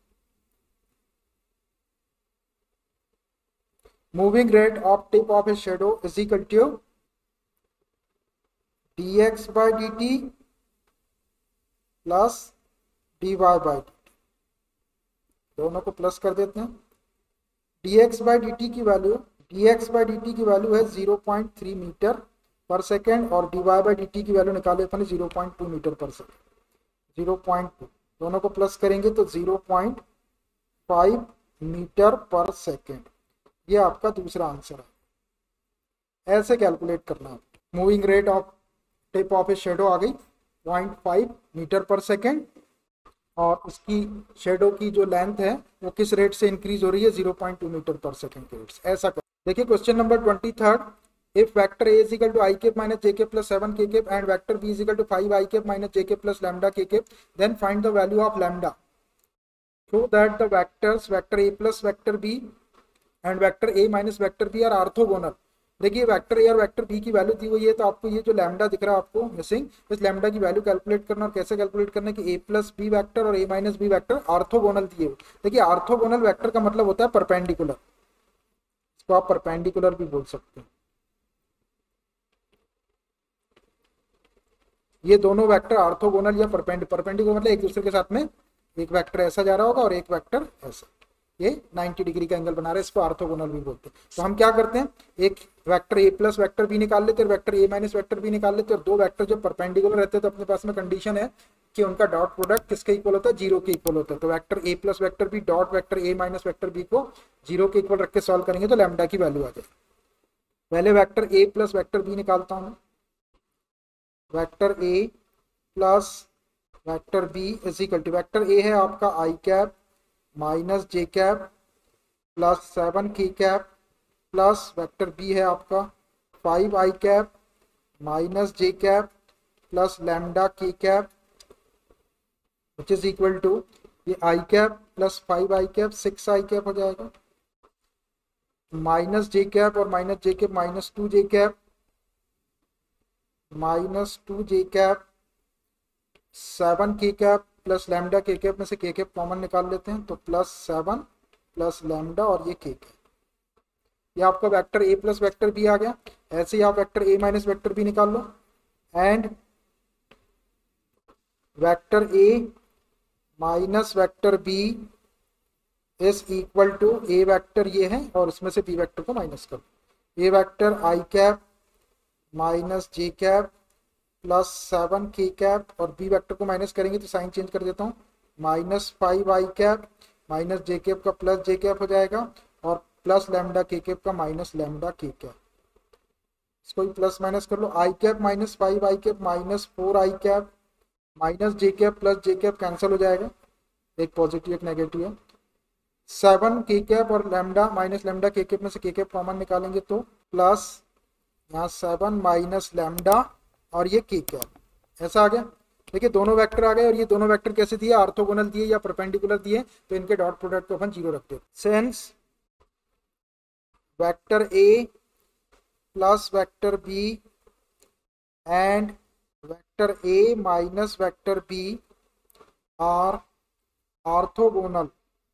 moving rate of tip of his shadow is equal to dx by dt plus dy by dt, दोनों को प्लस कर देते हैं। dx by dt की value, dx by dt की value है zero point three meter per second और d Y by d t की वैल्यू निकाले अपने zero point two meter per second, zero point two, दोनों को प्लस करेंगे तो zero point five meter per second. ये आपका दूसरा आंसर है। ऐसे कैलकुलेट करना है। Moving rate of tip of a shadow आ गई point five meter per second और उसकी शेडो की जो लेंथ है वो किस रेट से इंक्रीज हो रही है, zero point two meter per second के रेट से। ऐसा कर देखिए question number twenty third, if vector a is equal to I cap minus j cap plus seven k cap and vector b is equal to five I cap minus j cap plus lambda k cap, then find the value of lambda. Show that the vectors vector a plus vector b and vector a minus vector b are orthogonal. देखिए vector ए और vector b की value दी हुई है, तो आपको ये जो लैम्डा दिख रहा है आपको मिसिंग, इस लैम्डा की वैल्यू कैलकुलेट करना, और कैसे कैलकुलेट करना कि ए प्लस बी वेक्टर और a minus b vector orthogonal दिए हुए। देखिए ऑर्थोगोनल वेक्टर का मतलब होता है परपेंडिकुलर, इसको आप परपेंडिकुलर भी बोल सकते हैं। ये दोनों वेक्टर ऑर्थोगोनल या परपेंड परपेंडिकुलर मतलब एक दूसरे के साथ में, एक वेक्टर ऐसा जा रहा होगा और एक वेक्टर ऐसा, ये नब्बे डिग्री का एंगल बना रहा है, इसको ऑर्थोगोनल भी बोलते हैं। तो हम क्या करते हैं, एक vector a plus vector b निकाल लेते हैं, vector a minus vector b निकाल लेते हैं, और दो वेक्टर जब परपेंडिकुलर रहते हैं तो अपने पास में कंडीशन है कि उनका डॉट प्रोडक्ट किसके इक्वल होता है, जीरो के इक्वल होता है। तो vector a plus vector b dot vector a minus vector b को जीरो के इक्वल रख के सॉल्व करेंगे तो लैम्डा की वैल्यू आ जाएगी। पहले vector a plus vector b निकालता हूँ, vector a plus vector b is equal to, vector a है आपका i cap minus j cap plus seven k cap plus vector b है आपका five i cap minus j cap plus lambda k cap which is equal to, ये i cap plus five i cap six i cap हो जाएगा, minus j cap और minus j cap minus two j cap minus two j cap seven k cap plus lambda k cap में से के cap common निकाल लेते हैं तो प्लस सेवन प्लस लैम्डा और ये के कैप, ये आपका vector a plus vector b आ गया। ऐसे ही आप vector a minus vector b निकाल लो, and vector a minus vector b is equal to, a vector ये है और इसमें से बी वेक्टर को माइनस कर दो, a vector i cap minus j cap plus seven k cap, और बी वेक्टर को माइनस करेंगे तो साइन चेंज कर देता हूँ, minus five i cap minus j cap का प्लस जे कैप हो जाएगा, और प्लस लैम्डा के कैप का माइनस लैम्डा के कैप, इसको भी प्लस माइनस कर लो, i cap minus five i cap minus four i cap minus j cap plus j cap cancel हो जाएगा, एक पॉजिटिव एक नेगेटिव है, सेवन के कैप और lambda minus lambda k cap में से के कैप कॉमन निकालेंगे तो प्लस यहाँ सेवन माइनस लैम्डा और ये के कैप, ऐसा आ गया। देखिए दोनों वेक्टर आ गए, और ये दोनों वेक्टर कैसे दिए, ऑर्थोगोनल दिए या परपेंडिकुलर दिए, तो इनके डॉट प्रोडक्ट को अपन जीरो रखते हैं। Since vector a plus vector b and vector a minus vector b are orthogonal,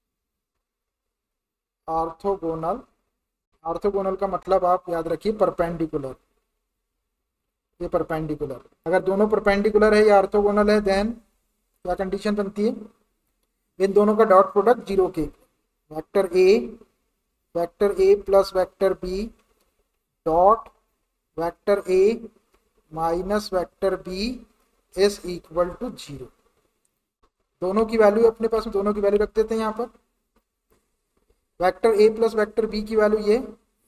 orthogonal orthogonal का मतलब आप याद रखिए परपेंडिकुलर, ये परपेंडिकुलर, अगर दोनों परपेंडिकुलर है या ऑर्थोगोनल है देन क्या कंडीशन बनती है, इन दोनों का डॉट प्रोडक्ट जीरो के, vector a vector a plus vector b dot vector a minus vector b is equal to zero. दोनों की वैल्यू अपने पास में, दोनों की वैल्यू रख देते हैं यहाँ पर, vector a plus vector b की वैल्यू ये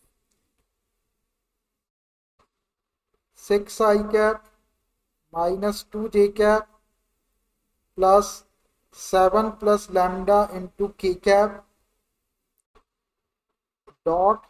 six i cap minus two j cap plus seven plus lambda into k cap dot,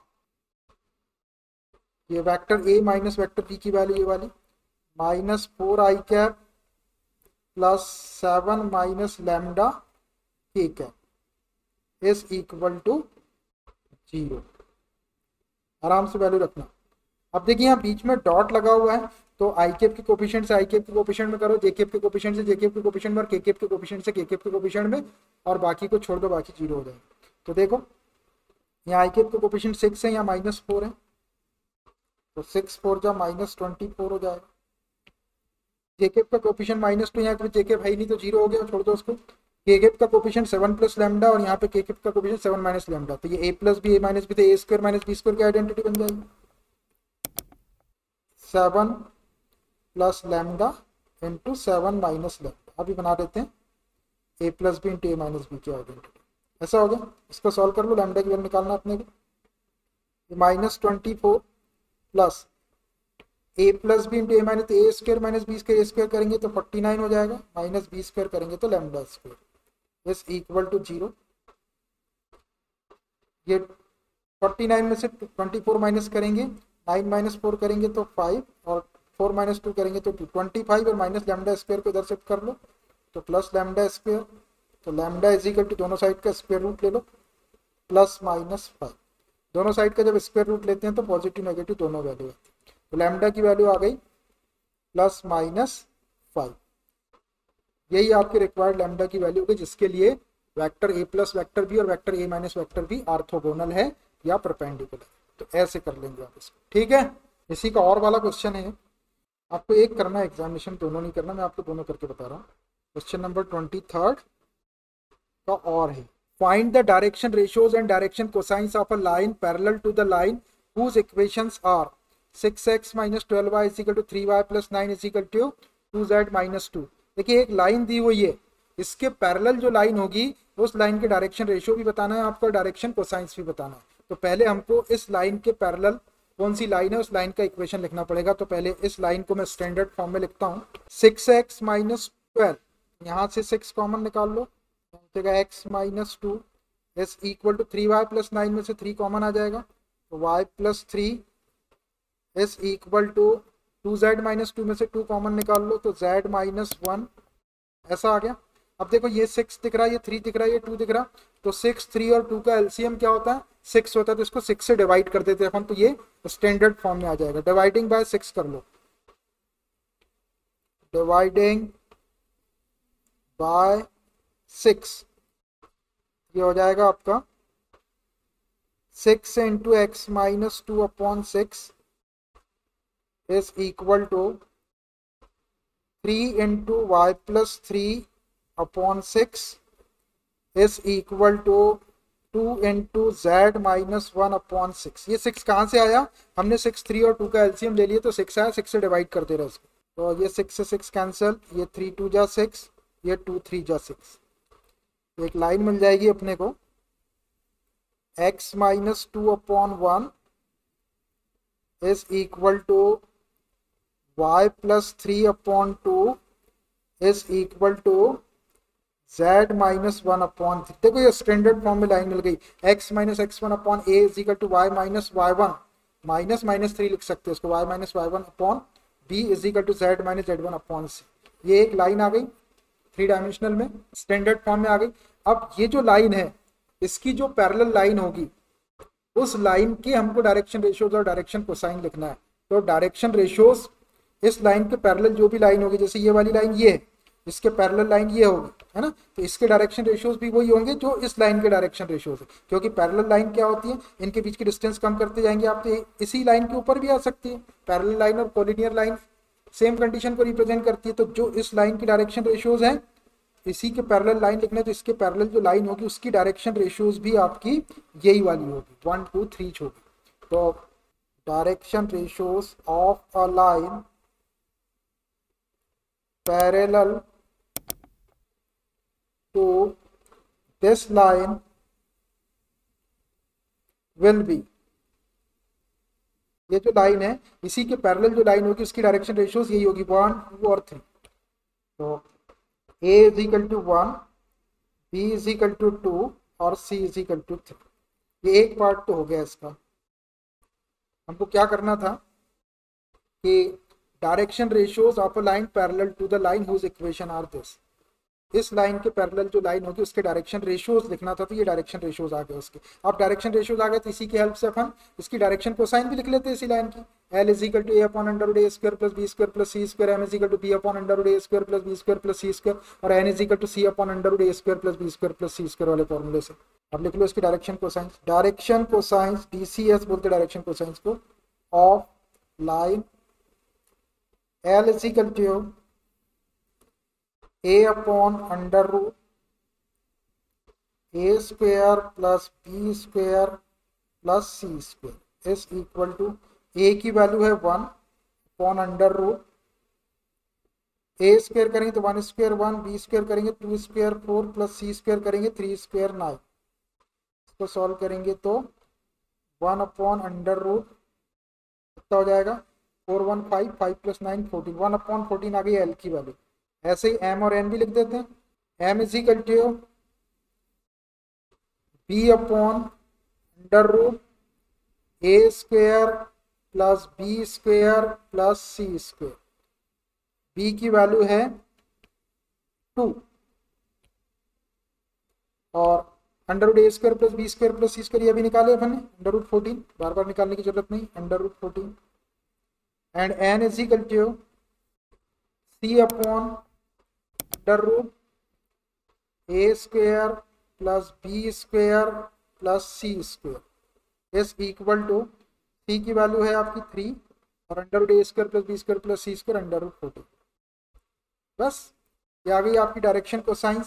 ये vector a minus vector b की वैल्यू ये वाली minus four i cap plus seven minus lambda k cap is equal to zero. आराम से value रखना। अब देखिए यहाँ बीच में डॉट लगा हुआ है, तो आई केप के कोफिशिएंट से आई केप के कोफिशिएंट में करो, जे केप के कोफिशिएंट से जे केप के कोफिशिएंट में, और के केप के कोफिशिएंट से के केप के कोफिशिएंट में, और बाकी को छोड़ दो, बाकी जीरो हो जाएगा। तो देखो यहाँ आई केप के कोफिशिएंट सिक्स है, यहाँ माइनस फोर है, तो सिक्स फोर जा माइनस ट्वेंटी फोर हो जाएगा। जे केप का कोफिशिएंट माइनस टू, यहाँ जे केप है ही नहीं तो जीरो हो गया, छोड़ दो उसको। के केप का कोफिशिएंट सेवन प्लस लैम्डा, और यहाँ पे के केप का कोफिशिएंट सेवन माइनस लैम्डा, तो ये a plus b a minus b, तो a square minus b square की आइडेंटिटी बन जाएगी, seven plus lambda into seven minus lambda. अभी बना देते हैं a plus b into a minus b की आइडेंटिटी, ऐसा हो गया। इसको सॉल्व कर लो, लैम्डा की वैल्यू निकालना अपने को, minus twenty four plus a plus b into a minus a square minus b square, a square करेंगे तो फोर्टी नाइन हो जाएगा, माइनस बी स्क्वायर करेंगे तो lambda square is equal to zero. ये फोर्टी नाइन में से ट्वेंटी फोर माइनस करेंगे, नाइन माइनस फोर करेंगे तो फाइव, और फोर माइनस टू करेंगे तो टू, ट्वेंटी फाइव और माइनस लैम्डा स्क्वायर को इधर शिफ्ट कर लो तो प्लस लैम्डा स्क्वायर, तो लैम्डा इज इक्वल टू दोनों साइड का स्क्वायर रूट ले लो, प्लस माइनस फाइव। दोनों साइड का जब स्क्वायर रूट लेते हैं तो पॉजिटिव नेगेटिव दोनों वैल्यू आती है, तो लैम्डा की वैल्यू आ गई प्लस माइनस फाइव। यही आपके रिक्वायर्ड लैम्डा की वैल्यू होगी, जिसके लिए vector a plus vector b और vector a minus vector b orthogonal है या परपेंडिकुलर। तो ऐसे कर लेंगे आप इसको, ठीक है। इसी का और वाला क्वेश्चन है, आपको एक करना है एग्जामिनेशन, दोनों नहीं करना, मैं आपको दोनों करके बता रहा हूँ। क्वेश्चन नंबर ट्वेंटी थर्ड का और है, find the direction ratios and direction cosines of a line parallel to the line whose equations are six x minus twelve y is equal to three y plus nine is equal to two z minus two. देखिए एक line दी हुई है, इसके parallel जो line होगी उस line के direction ratio भी बताना है आपको, डायरेक्शन कोसाइंस भी बताना है। तो पहले हमको इस लाइन के पैरेलल कौन सी लाइन है उस लाइन का इक्वेशन लिखना पड़ेगा। तो पहले इस लाइन को मैं स्टैंडर्ड फॉर्म में लिखता हूँ, सिक्स एक्स माइनस ट्वेल्व, यहाँ से सिक्स कॉमन निकाल लो, x minus two is equal to three y plus nine में से थ्री कॉमन आ जाएगा, तो y plus three is equal to two z minus two में से टू कॉमन निकाल लो, तो जेड माइनस वन, ऐसा आ गया। अब देखो ये सिक्स दिख रहा है, ये थ्री दिख रहा है, ये टू दिख रहा, तो सिक्स थ्री और टू का एलसीएम क्या होता है, सिक्स होता है, तो इसको सिक्स से डिवाइड कर देते हैं अपन, तो ये स्टैंडर्ड फॉर्म में आ जाएगा। डिवाइडिंग बाय सिक्स कर लो, डिवाइडिंग बाय सिक्स, ये हो जाएगा आपका six into x minus two upon six is equal to three into y plus three upon six is equal to two into z minus one upon six. ये six कहाँ से आया, हमने six three और टू का LCM ले लिया, तो सिक्स आया, सिक्स से डिवाइड करते रहे इसको, तो ये सिक्स से सिक्स कैंसिल, ये थ्री टू जा सिक्स, ये टू थ्री जा सिक्स, एक लाइन मिल जाएगी अपने को, x minus two upon one is equal to y plus three upon two is equal to z minus one upon three. देखो ये स्टैंडर्ड फॉर्म में लाइन मिल गई, x minus x one upon a is equal to Y minus y one, minus minus three लिख सकते हैं इसको, y minus y one upon b is equal to z minus z one upon c. ये एक line आ गई three dimensional में, standard form में आ गई। अब ये जो लाइन है इसकी जो पैरेलल लाइन होगी उस लाइन के हमको डायरेक्शन रेशियोज और डायरेक्शन कोसाइन लिखना है। तो डायरेक्शन रेशियोज इस लाइन के पैरेलल जो भी लाइन होगी, जैसे ये वाली लाइन ये है, इसके पैरेलल लाइन ये होगी, है ना, तो इसके डायरेक्शन रेशियोज भी वही होंगे जो इस लाइन के डायरेक्शन रेशियोज है, क्योंकि पैरेलल लाइन क्या होती है, इनके बीच की डिस्टेंस कम करते जाएंगे आप, तो इसी लाइन के ऊपर भी आ सकती है। पैरेलल लाइन और कोलिनियर लाइन सेम कंडीशन को रिप्रेजेंट करती है, तो जो इस लाइन की डायरेक्शन रेशियोज हैं इसी के पैरेलल लाइन लिखना है, तो इसके पैरेलल जो लाइन होगी उसकी डायरेक्शन रेशियोज भी आपकी यही वाली होगी, वन टू थ्री होगी। तो direction ratios of a line parallel to this line will be, ये जो लाइन है इसी के पैरेलल जो लाइन होगी उसकी डायरेक्शन रेशियोज यही होगी, वन टू और थ्री। तो a is equal to one, b is equal to two और c is equal to three. ये एक पार्ट तो हो गया इसका। हमको क्या करना था कि direction ratios of a line parallel to the line whose equation are this, इस लाइन के पैरेलल जो लाइन होगी उसके डायरेक्शन रेशियोज लिखना था, तो ये डायरेक्शन रेशियोज आ गए उसके। अब डायरेक्शन रेशियोज आ गए तो इसी की हेल्प से अपन इसकी डायरेक्शन कोसाइन भी लिख लेते हैं इसी लाइन की, l is equal to a upon under root a square plus b square plus c square, m is equal to b upon under root a square plus b square plus c square, और n is equal to c upon under root a square plus b square plus c square वाले फॉर्मूले से। अब लिख लो इसकी direction cosines, direction cosines D C S बोलते direction cosines को, of line l is equal to a upon under root a square plus b square plus c square is equal to, a की value है one upon under root a square करेंगे तो one square one, b square करेंगे two square four plus c square करेंगे three square nine. इसको solve करेंगे तो one upon under root कितना हो जाएगा, four one five, five plus nine fourteen, one upon fourteen आ गई एल की वैल्यू। ऐसे ही m और n भी लिख देते हैं, m is equal to b upon under root a square plus b square plus c square, b की वैल्यू है टू और under root a square plus b square plus c square ये भी निकाले अपन ने, अंडर रूट फोर्टीन, बार बार निकालने की जरूरत नहीं, under root fourteen, and n is equal to c upon under root a square plus b square plus c square is equal to, c की वैल्यू है आपकी थ्री और under root a square plus b square plus c square under root fourteen. बस ये आ गई आपकी direction cosines.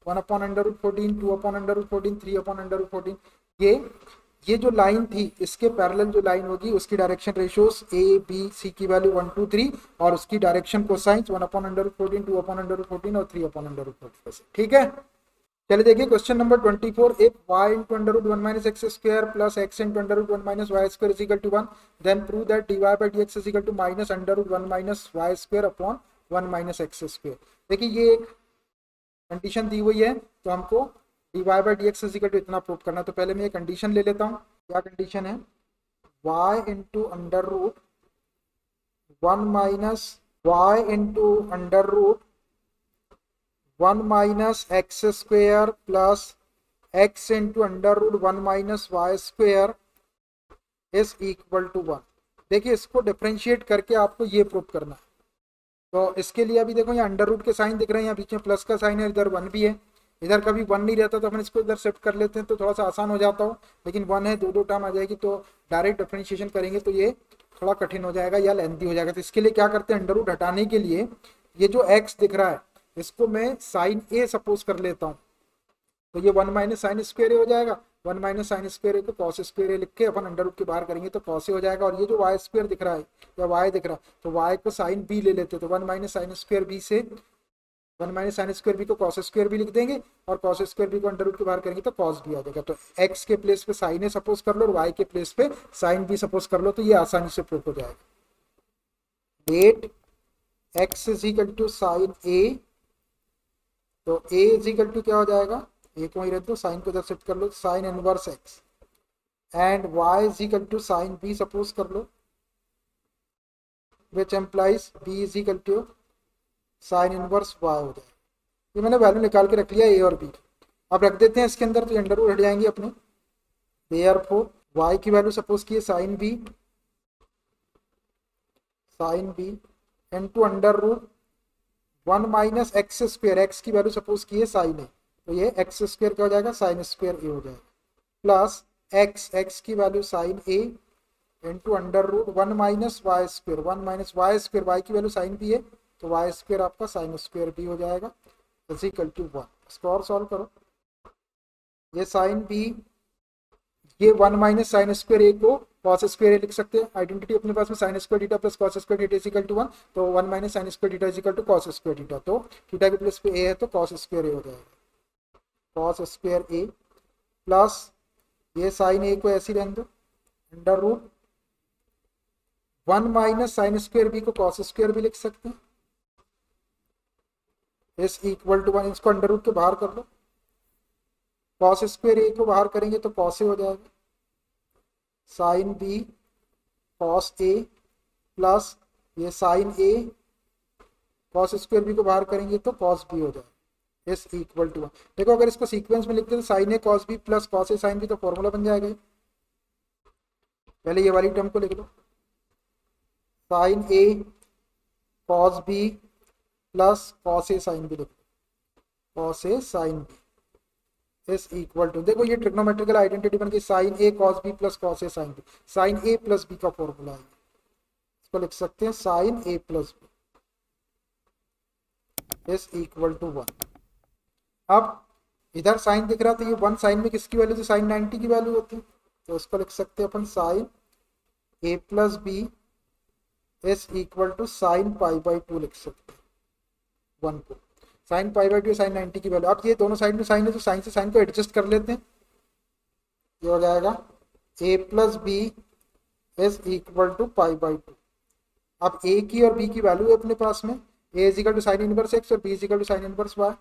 One upon under root fourteen, two upon under root fourteen, three upon under root fourteen. ये ये जो line थी इसके पैरेलल जो लाइन होगी उसकी direction ratios a B c की वैल्यू वन टू थ्री और उसकी direction cosines one upon under root fourteen, two upon under root fourteen और three upon under root fourteen. ठीक है, चलिए देखिए question number twenty four. If y into under root one minus x square plus x into under root one minus y square is equal to one, then prove that dy by dx is equal to minus under root one minus y square upon one minus x square। देखिए ये एक condition दी हुई है तो हमको dy by dx is equal to इतना prove करना है। तो पहले मैं ये कंडीशन ले लेता हूँ। क्या कंडीशन है? y into under root one minus y into under root one minus x square plus x into under root one minus Y square is equal to one. देखिए इसको डिफरेंशिएट करके आपको ये प्रूव करना है। तो इसके लिए अभी देखो ये अंडर रूट के साइन दिख रहे हैं, यहाँ बीच में प्लस का साइन है, इधर वन भी है, इधर कभी वन नहीं रहता तो अपन इसको इधर शिफ्ट कर लेते हैं तो थोड़ा सा आसान हो जाता हो, लेकिन वन है, दो दो टर्म आ जाएगी तो डायरेक्ट डिफरेंशिएशन करेंगे तो ये थोड़ा कठिन हो जाएगा या लेंथी हो जाएगा। तो इसके लिए क्या करते हैं, अंडर रूट हटाने के लिए ये जो एक्स दिख रहा है इसको मैं साइन ए सपोज कर लेता हूँ, तो ये वन माइनस साइन स्क्वेयर हो जाएगा। वन माइनस साइन स्क्वेयर को कॉस स्क्वेयर लिख के अपन अंडर रूट के बाहर करेंगे तो कॉस हो जाएगा। और ये जो वाई स्क्वेयर दिख रहा है या वाई दिख रहा है तो वाई को साइन बी ले लेते तो one minus sine square b से one minus sine square b को कॉस स्क्वेयर बी लिख देंगे और कॉस स्क्वेयर बी को अंडर रूट के बाहर करेंगे तो कॉस बी आ जाएगा। तो एक्स के प्लेस पे साइन ए सपोज कर लो और वाई के प्लेस पे साइन बी सपोज कर लो तो ये आसानी से प्रूफ हो जाएगा। At x is equal to sine a, तो a इज इक्वल टू क्या हो जाएगा, a को ही रख दो, साइन को इधर शिफ्ट कर लो, sine inverse x and y is equal to sine b suppose कर लो, which implies b is equal to sine inverse y हो जाएगा। ये मैंने वैल्यू निकाल के रख लिया a और b। अब रख देते हैं इसके अंदर तो अंडर रूट हट जाएंगे अपने। देयरफॉर y की वैल्यू सपोज की है sine b, sine b into under root one minus x square, x की वैल्यू सपोज की है साइन ए, तो ये एक्स स्क्वेयर क्या हो जाएगा, साइन स्क्वेयर ए हो जाएगा, प्लस एक्स, एक्स की value sine a into under root one minus Y square, one minus Y square, y की वैल्यू साइन बी है तो वाई स्क्वेयर आपका साइन स्क्वेयर बी हो जाएगा इज इक्वल टू वन। इसको और सॉल्व करो, ये साइन बी, ये one minus sine square a को कॉस स्क्वेयर लिख सकते हैं। आइडेंटिटी अपने पास में sine square theta plus cos square theta is equal to one, तो one minus sine square theta is equal to cos square theta, तो थीटा के प्लेस पे ए है तो कॉस स्क्वायर ए हो जाएगा, कॉस स्क्वायर ए प्लस ये sine a को ऐसे रहने दो, under root one minus sine square b को कॉस स्क्वायर भी लिख सकते हैं इज इक्वल टू वन। इसको अंडर रूट के बाहर कर लो, कॉस स्क्वायर ए को बाहर करेंगे तो कॉस ए हो जाएगा, sine b cos a plus ये sine a cos square b को बाहर करेंगे तो कॉस बी हो जाएगा इस इक्वल टू वन। देखो अगर इसको सीक्वेंस में लिखते हैं तो sine a cos b plus cos a sine b, तो फॉर्मूला बन जाएगा। पहले ये वाली टर्म को लिख लो, sine a cos b plus cos a sine b लिख लो, cos a sine b is equal to, देखो ये ट्रिग्नोमेट्रिकल आइडेंटिटी बन गई, sine a cos b plus cos a sine b, sine a plus b का formula है, इसको लिख सकते हैं sine a plus b is equal to one. अब इधर साइन दिख रहा था, ये वन साइन में किसकी वैल्यू थी, साइन नाइन्टी की वैल्यू होती है, तो इसको लिख सकते हैं अपन sine a plus b is equal to sine pi by two लिख सकते हैं वन को, sine pi by two sine ninety की वैल्यू। अब ये दोनों साइड में साइन है तो साइन से साइन को एडजस्ट कर लेते हैं, ये हो जाएगा a plus b is equal to pi by two. अब a की और b की वैल्यू है अपने पास में, a is equal to sine inverse x और b is equal to sine inverse y,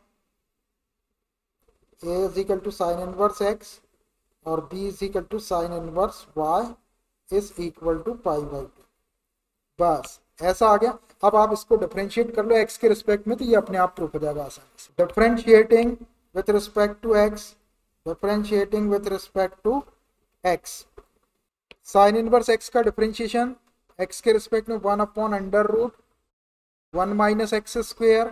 a is equal to sine inverse x और b is equal to sine inverse y is equal to pi by two. बस ऐसा आ गया। अब आप इसको differentiate कर लो x के रिस्पेक्ट में तो ये अपने आप प्रूफ हो जाएगा आसानी से। Differentiating with respect to x, differentiating with respect to x, sine inverse x का डिफरेंशिएशन x के रिस्पेक्ट में one upon under root one minus x square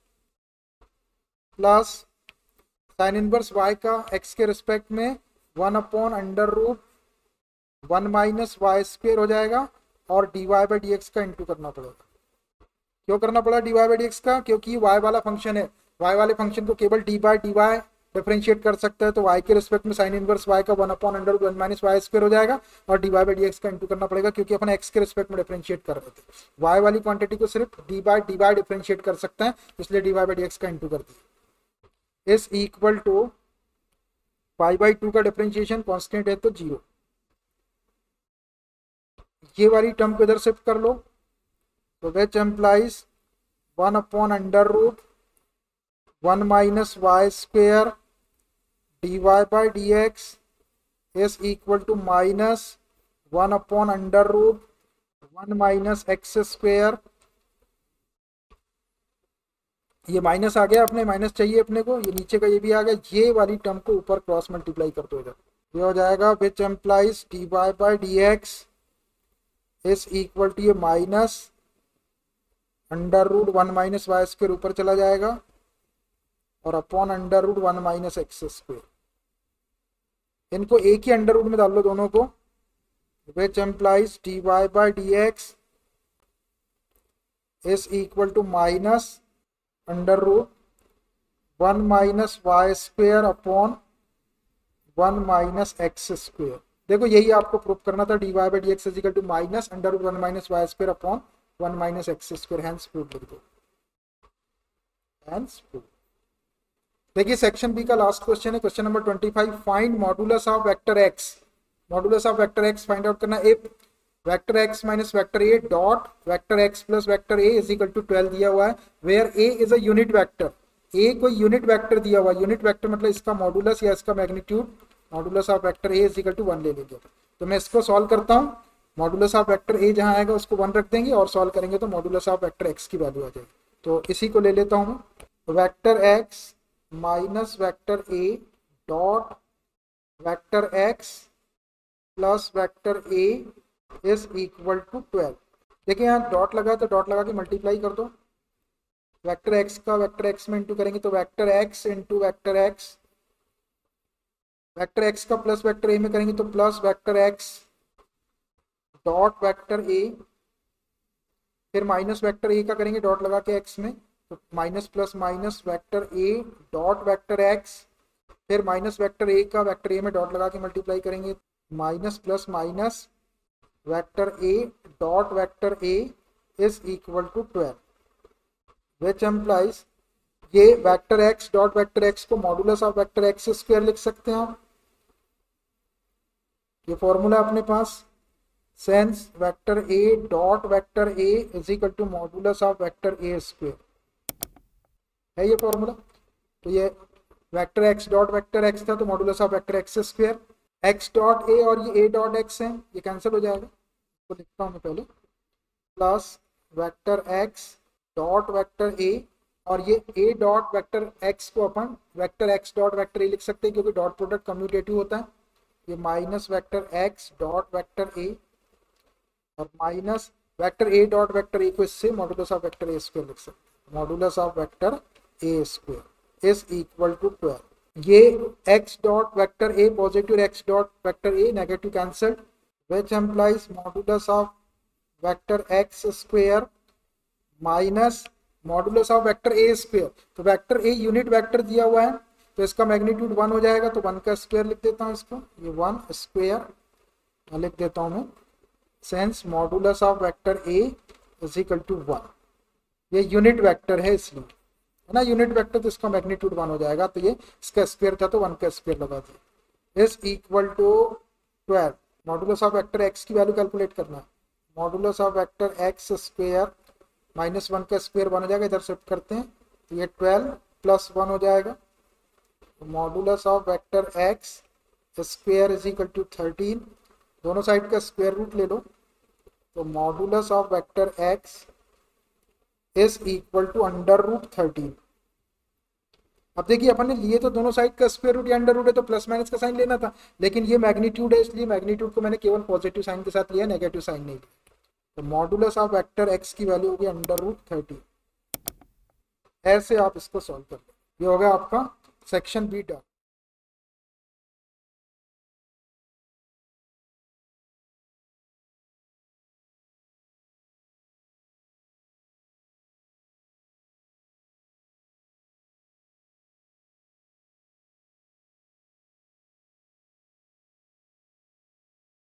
plus sine inverse y का x के रिस्पेक्ट में one upon under root one minus Y square हो जाएगा और d Y by D x का इंटू करना पड़ेगा। क्यों करना पड़ा d Y by D x का, क्योंकि y वाला फंक्शन है वाई वाले फंक्शन को केवल d by d y differentiate कर सकता है, तो y के रिस्पेक्ट में साइन इनवर्स y का one upon under one minus y square हो जाएगा और d Y by D x का इंटू करना पड़ेगा क्योंकि अपन x के रिस्पेक्ट में डिफरेंशिएट कर रहे थे। y वाली क्वांटिटी को सिर्फ d by d y differentiate कर सकता है, इसलिए d Y by D x का इंटू कर दिया। Is equal to pi by two का डिफरेंशिएशन कॉन्स्टेंट है तो जीरो। ये वाली टर्म को इधर शिफ्ट कर लो, तो which implies one upon under root one minus Y square D Y by D X is equal to minus one upon under root one minus x square. ये माइनस आ गया, अपने माइनस चाहिए अपने को, ये नीचे का ये भी आ गया, ये वाली टर्म को ऊपर क्रॉस मल्टीप्लाई कर दो इधर, ये हो जाएगा which implies D Y by D X is equal to ये minus under root one minus Y square ऊपर चला जाएगा और upon under root one minus x square. इनको एक ही अंडर रूट में डाल लो दोनों को, which implies D Y by D X is equal to minus under root one minus Y square upon one minus x square. देखो यही आपको प्रूव करना था, D Y by D X is equal to minus under root one minus Y square upon one minus x square, hence prove लिख दो, hence prove. देखिए section B का last question है, question number twenty five, find modulus of vector X. Modulus of vector X find out करना। If vector X minus vector A dot vector X plus vector A is equal to twelve दिया हुआ है, where A is a unit vector. A कोई unit vector दिया हुआ है, unit vector मतलब इसका मॉडुलस या इसका magnitude, modulus of vector A is equal to one ले लेंगे। तो मैं इसको सॉल्व करता हूँ, मॉडुलस ऑफ वेक्टर ए जहाँ आएगा उसको वन रख देंगे और सॉल्व करेंगे तो मॉडुलस ऑफ वेक्टर एक्स की वैल्यू आ जाएगी। तो इसी को ले लेता हूँ मैं, vector X minus vector A dot vector X plus vector A is equal to twelve. देखिए यहाँ डॉट लगा तो डॉट लगा के मल्टीप्लाई कर दो, वेक्टर एक्स का वेक्टर एक्स में इंटू करेंगे तो vector X into vector X, vector X का प्लस वेक्टर ए में करेंगे तो plus vector X dot vector A, फिर माइनस वेक्टर ए का करेंगे डॉट लगा के एक्स में तो minus plus minus vector A dot vector X, फिर माइनस वेक्टर ए का वेक्टर ए में डॉट लगा के मल्टीप्लाई करेंगे minus plus minus vector A dot vector A is equal to twelve, which implies ये vector X dot vector X को modulus of vector X square लिख सकते हैं आप, ये फॉर्मूला अपने पास, since vector A dot vector A is equal to modulus of vector A square है ये फॉर्मूला। तो ये vector X dot vector X था तो modulus of vector X square, X dot A और ये ए डॉट एक्स है ये कैंसिल हो जाएगा, तो लिखता हूँ मैं पहले, plus vector X dot vector ए और ये ए डॉट वेक्टर एक्स को अपन vector X dot vector A लिख सकते हैं क्योंकि डॉट प्रोडक्ट कम्यूटेटिव होता है, ये minus vector X dot vector ए और minus vector A dot vector A को इससे modulus of vector A square लिख सकते हैं, modulus of vector A square is equal to twelve. ये x dot vector A positive, x dot vector A negative cancelled, which implies modulus of vector x square minus modulus of vector A square. तो vector A unit vector दिया हुआ है तो इसका magnitude one हो जाएगा, तो वन का स्क्वायर लिख देता हूँ इसको, ये वन स्क्वायर लिख देता हूँ मैं, since modulus of vector A is equal to one. ये यूनिट वेक्टर है इसलिए है ना, यूनिट वेक्टर तो इसका मैग्नीट्यूड वन हो जाएगा, तो ये इसका स्क्वायर था तो वन का स्क्वायर लगा दिया, is equal to twelve. Modulus of vector X की वैल्यू कैलकुलेट करना है, modulus of vector X square minus one का स्क्वायर वन हो जाएगा, इधर शिफ्ट करते हैं तो ये ट्वेल्व प्लस वन हो जाएगा, modulus of vector X square is equal to thirteen, दोनों साइड का स्क्वायर रूट ले लो, तो modulus of vector X is equal to under root thirteen. अब देखिए अपन ने लिए तो दोनों साइड का स्क्वायर रूट या अंडर रूट है तो प्लस माइनस का साइन लेना था, लेकिन ये मैग्नीट्यूड है इसलिए मैग्नीट्यूड को मैंने केवल पॉजिटिव साइन के साथ लिया, नेगेटिव साइन नहीं लिया, तो मॉडुलस ऑफ वेक्टर एक्स की वैल्यू होगी अंडर रूट थर्टीन। ऐसे आप इसको सॉल्व कर लो, ये होगा आपका सेक्शन बी डन।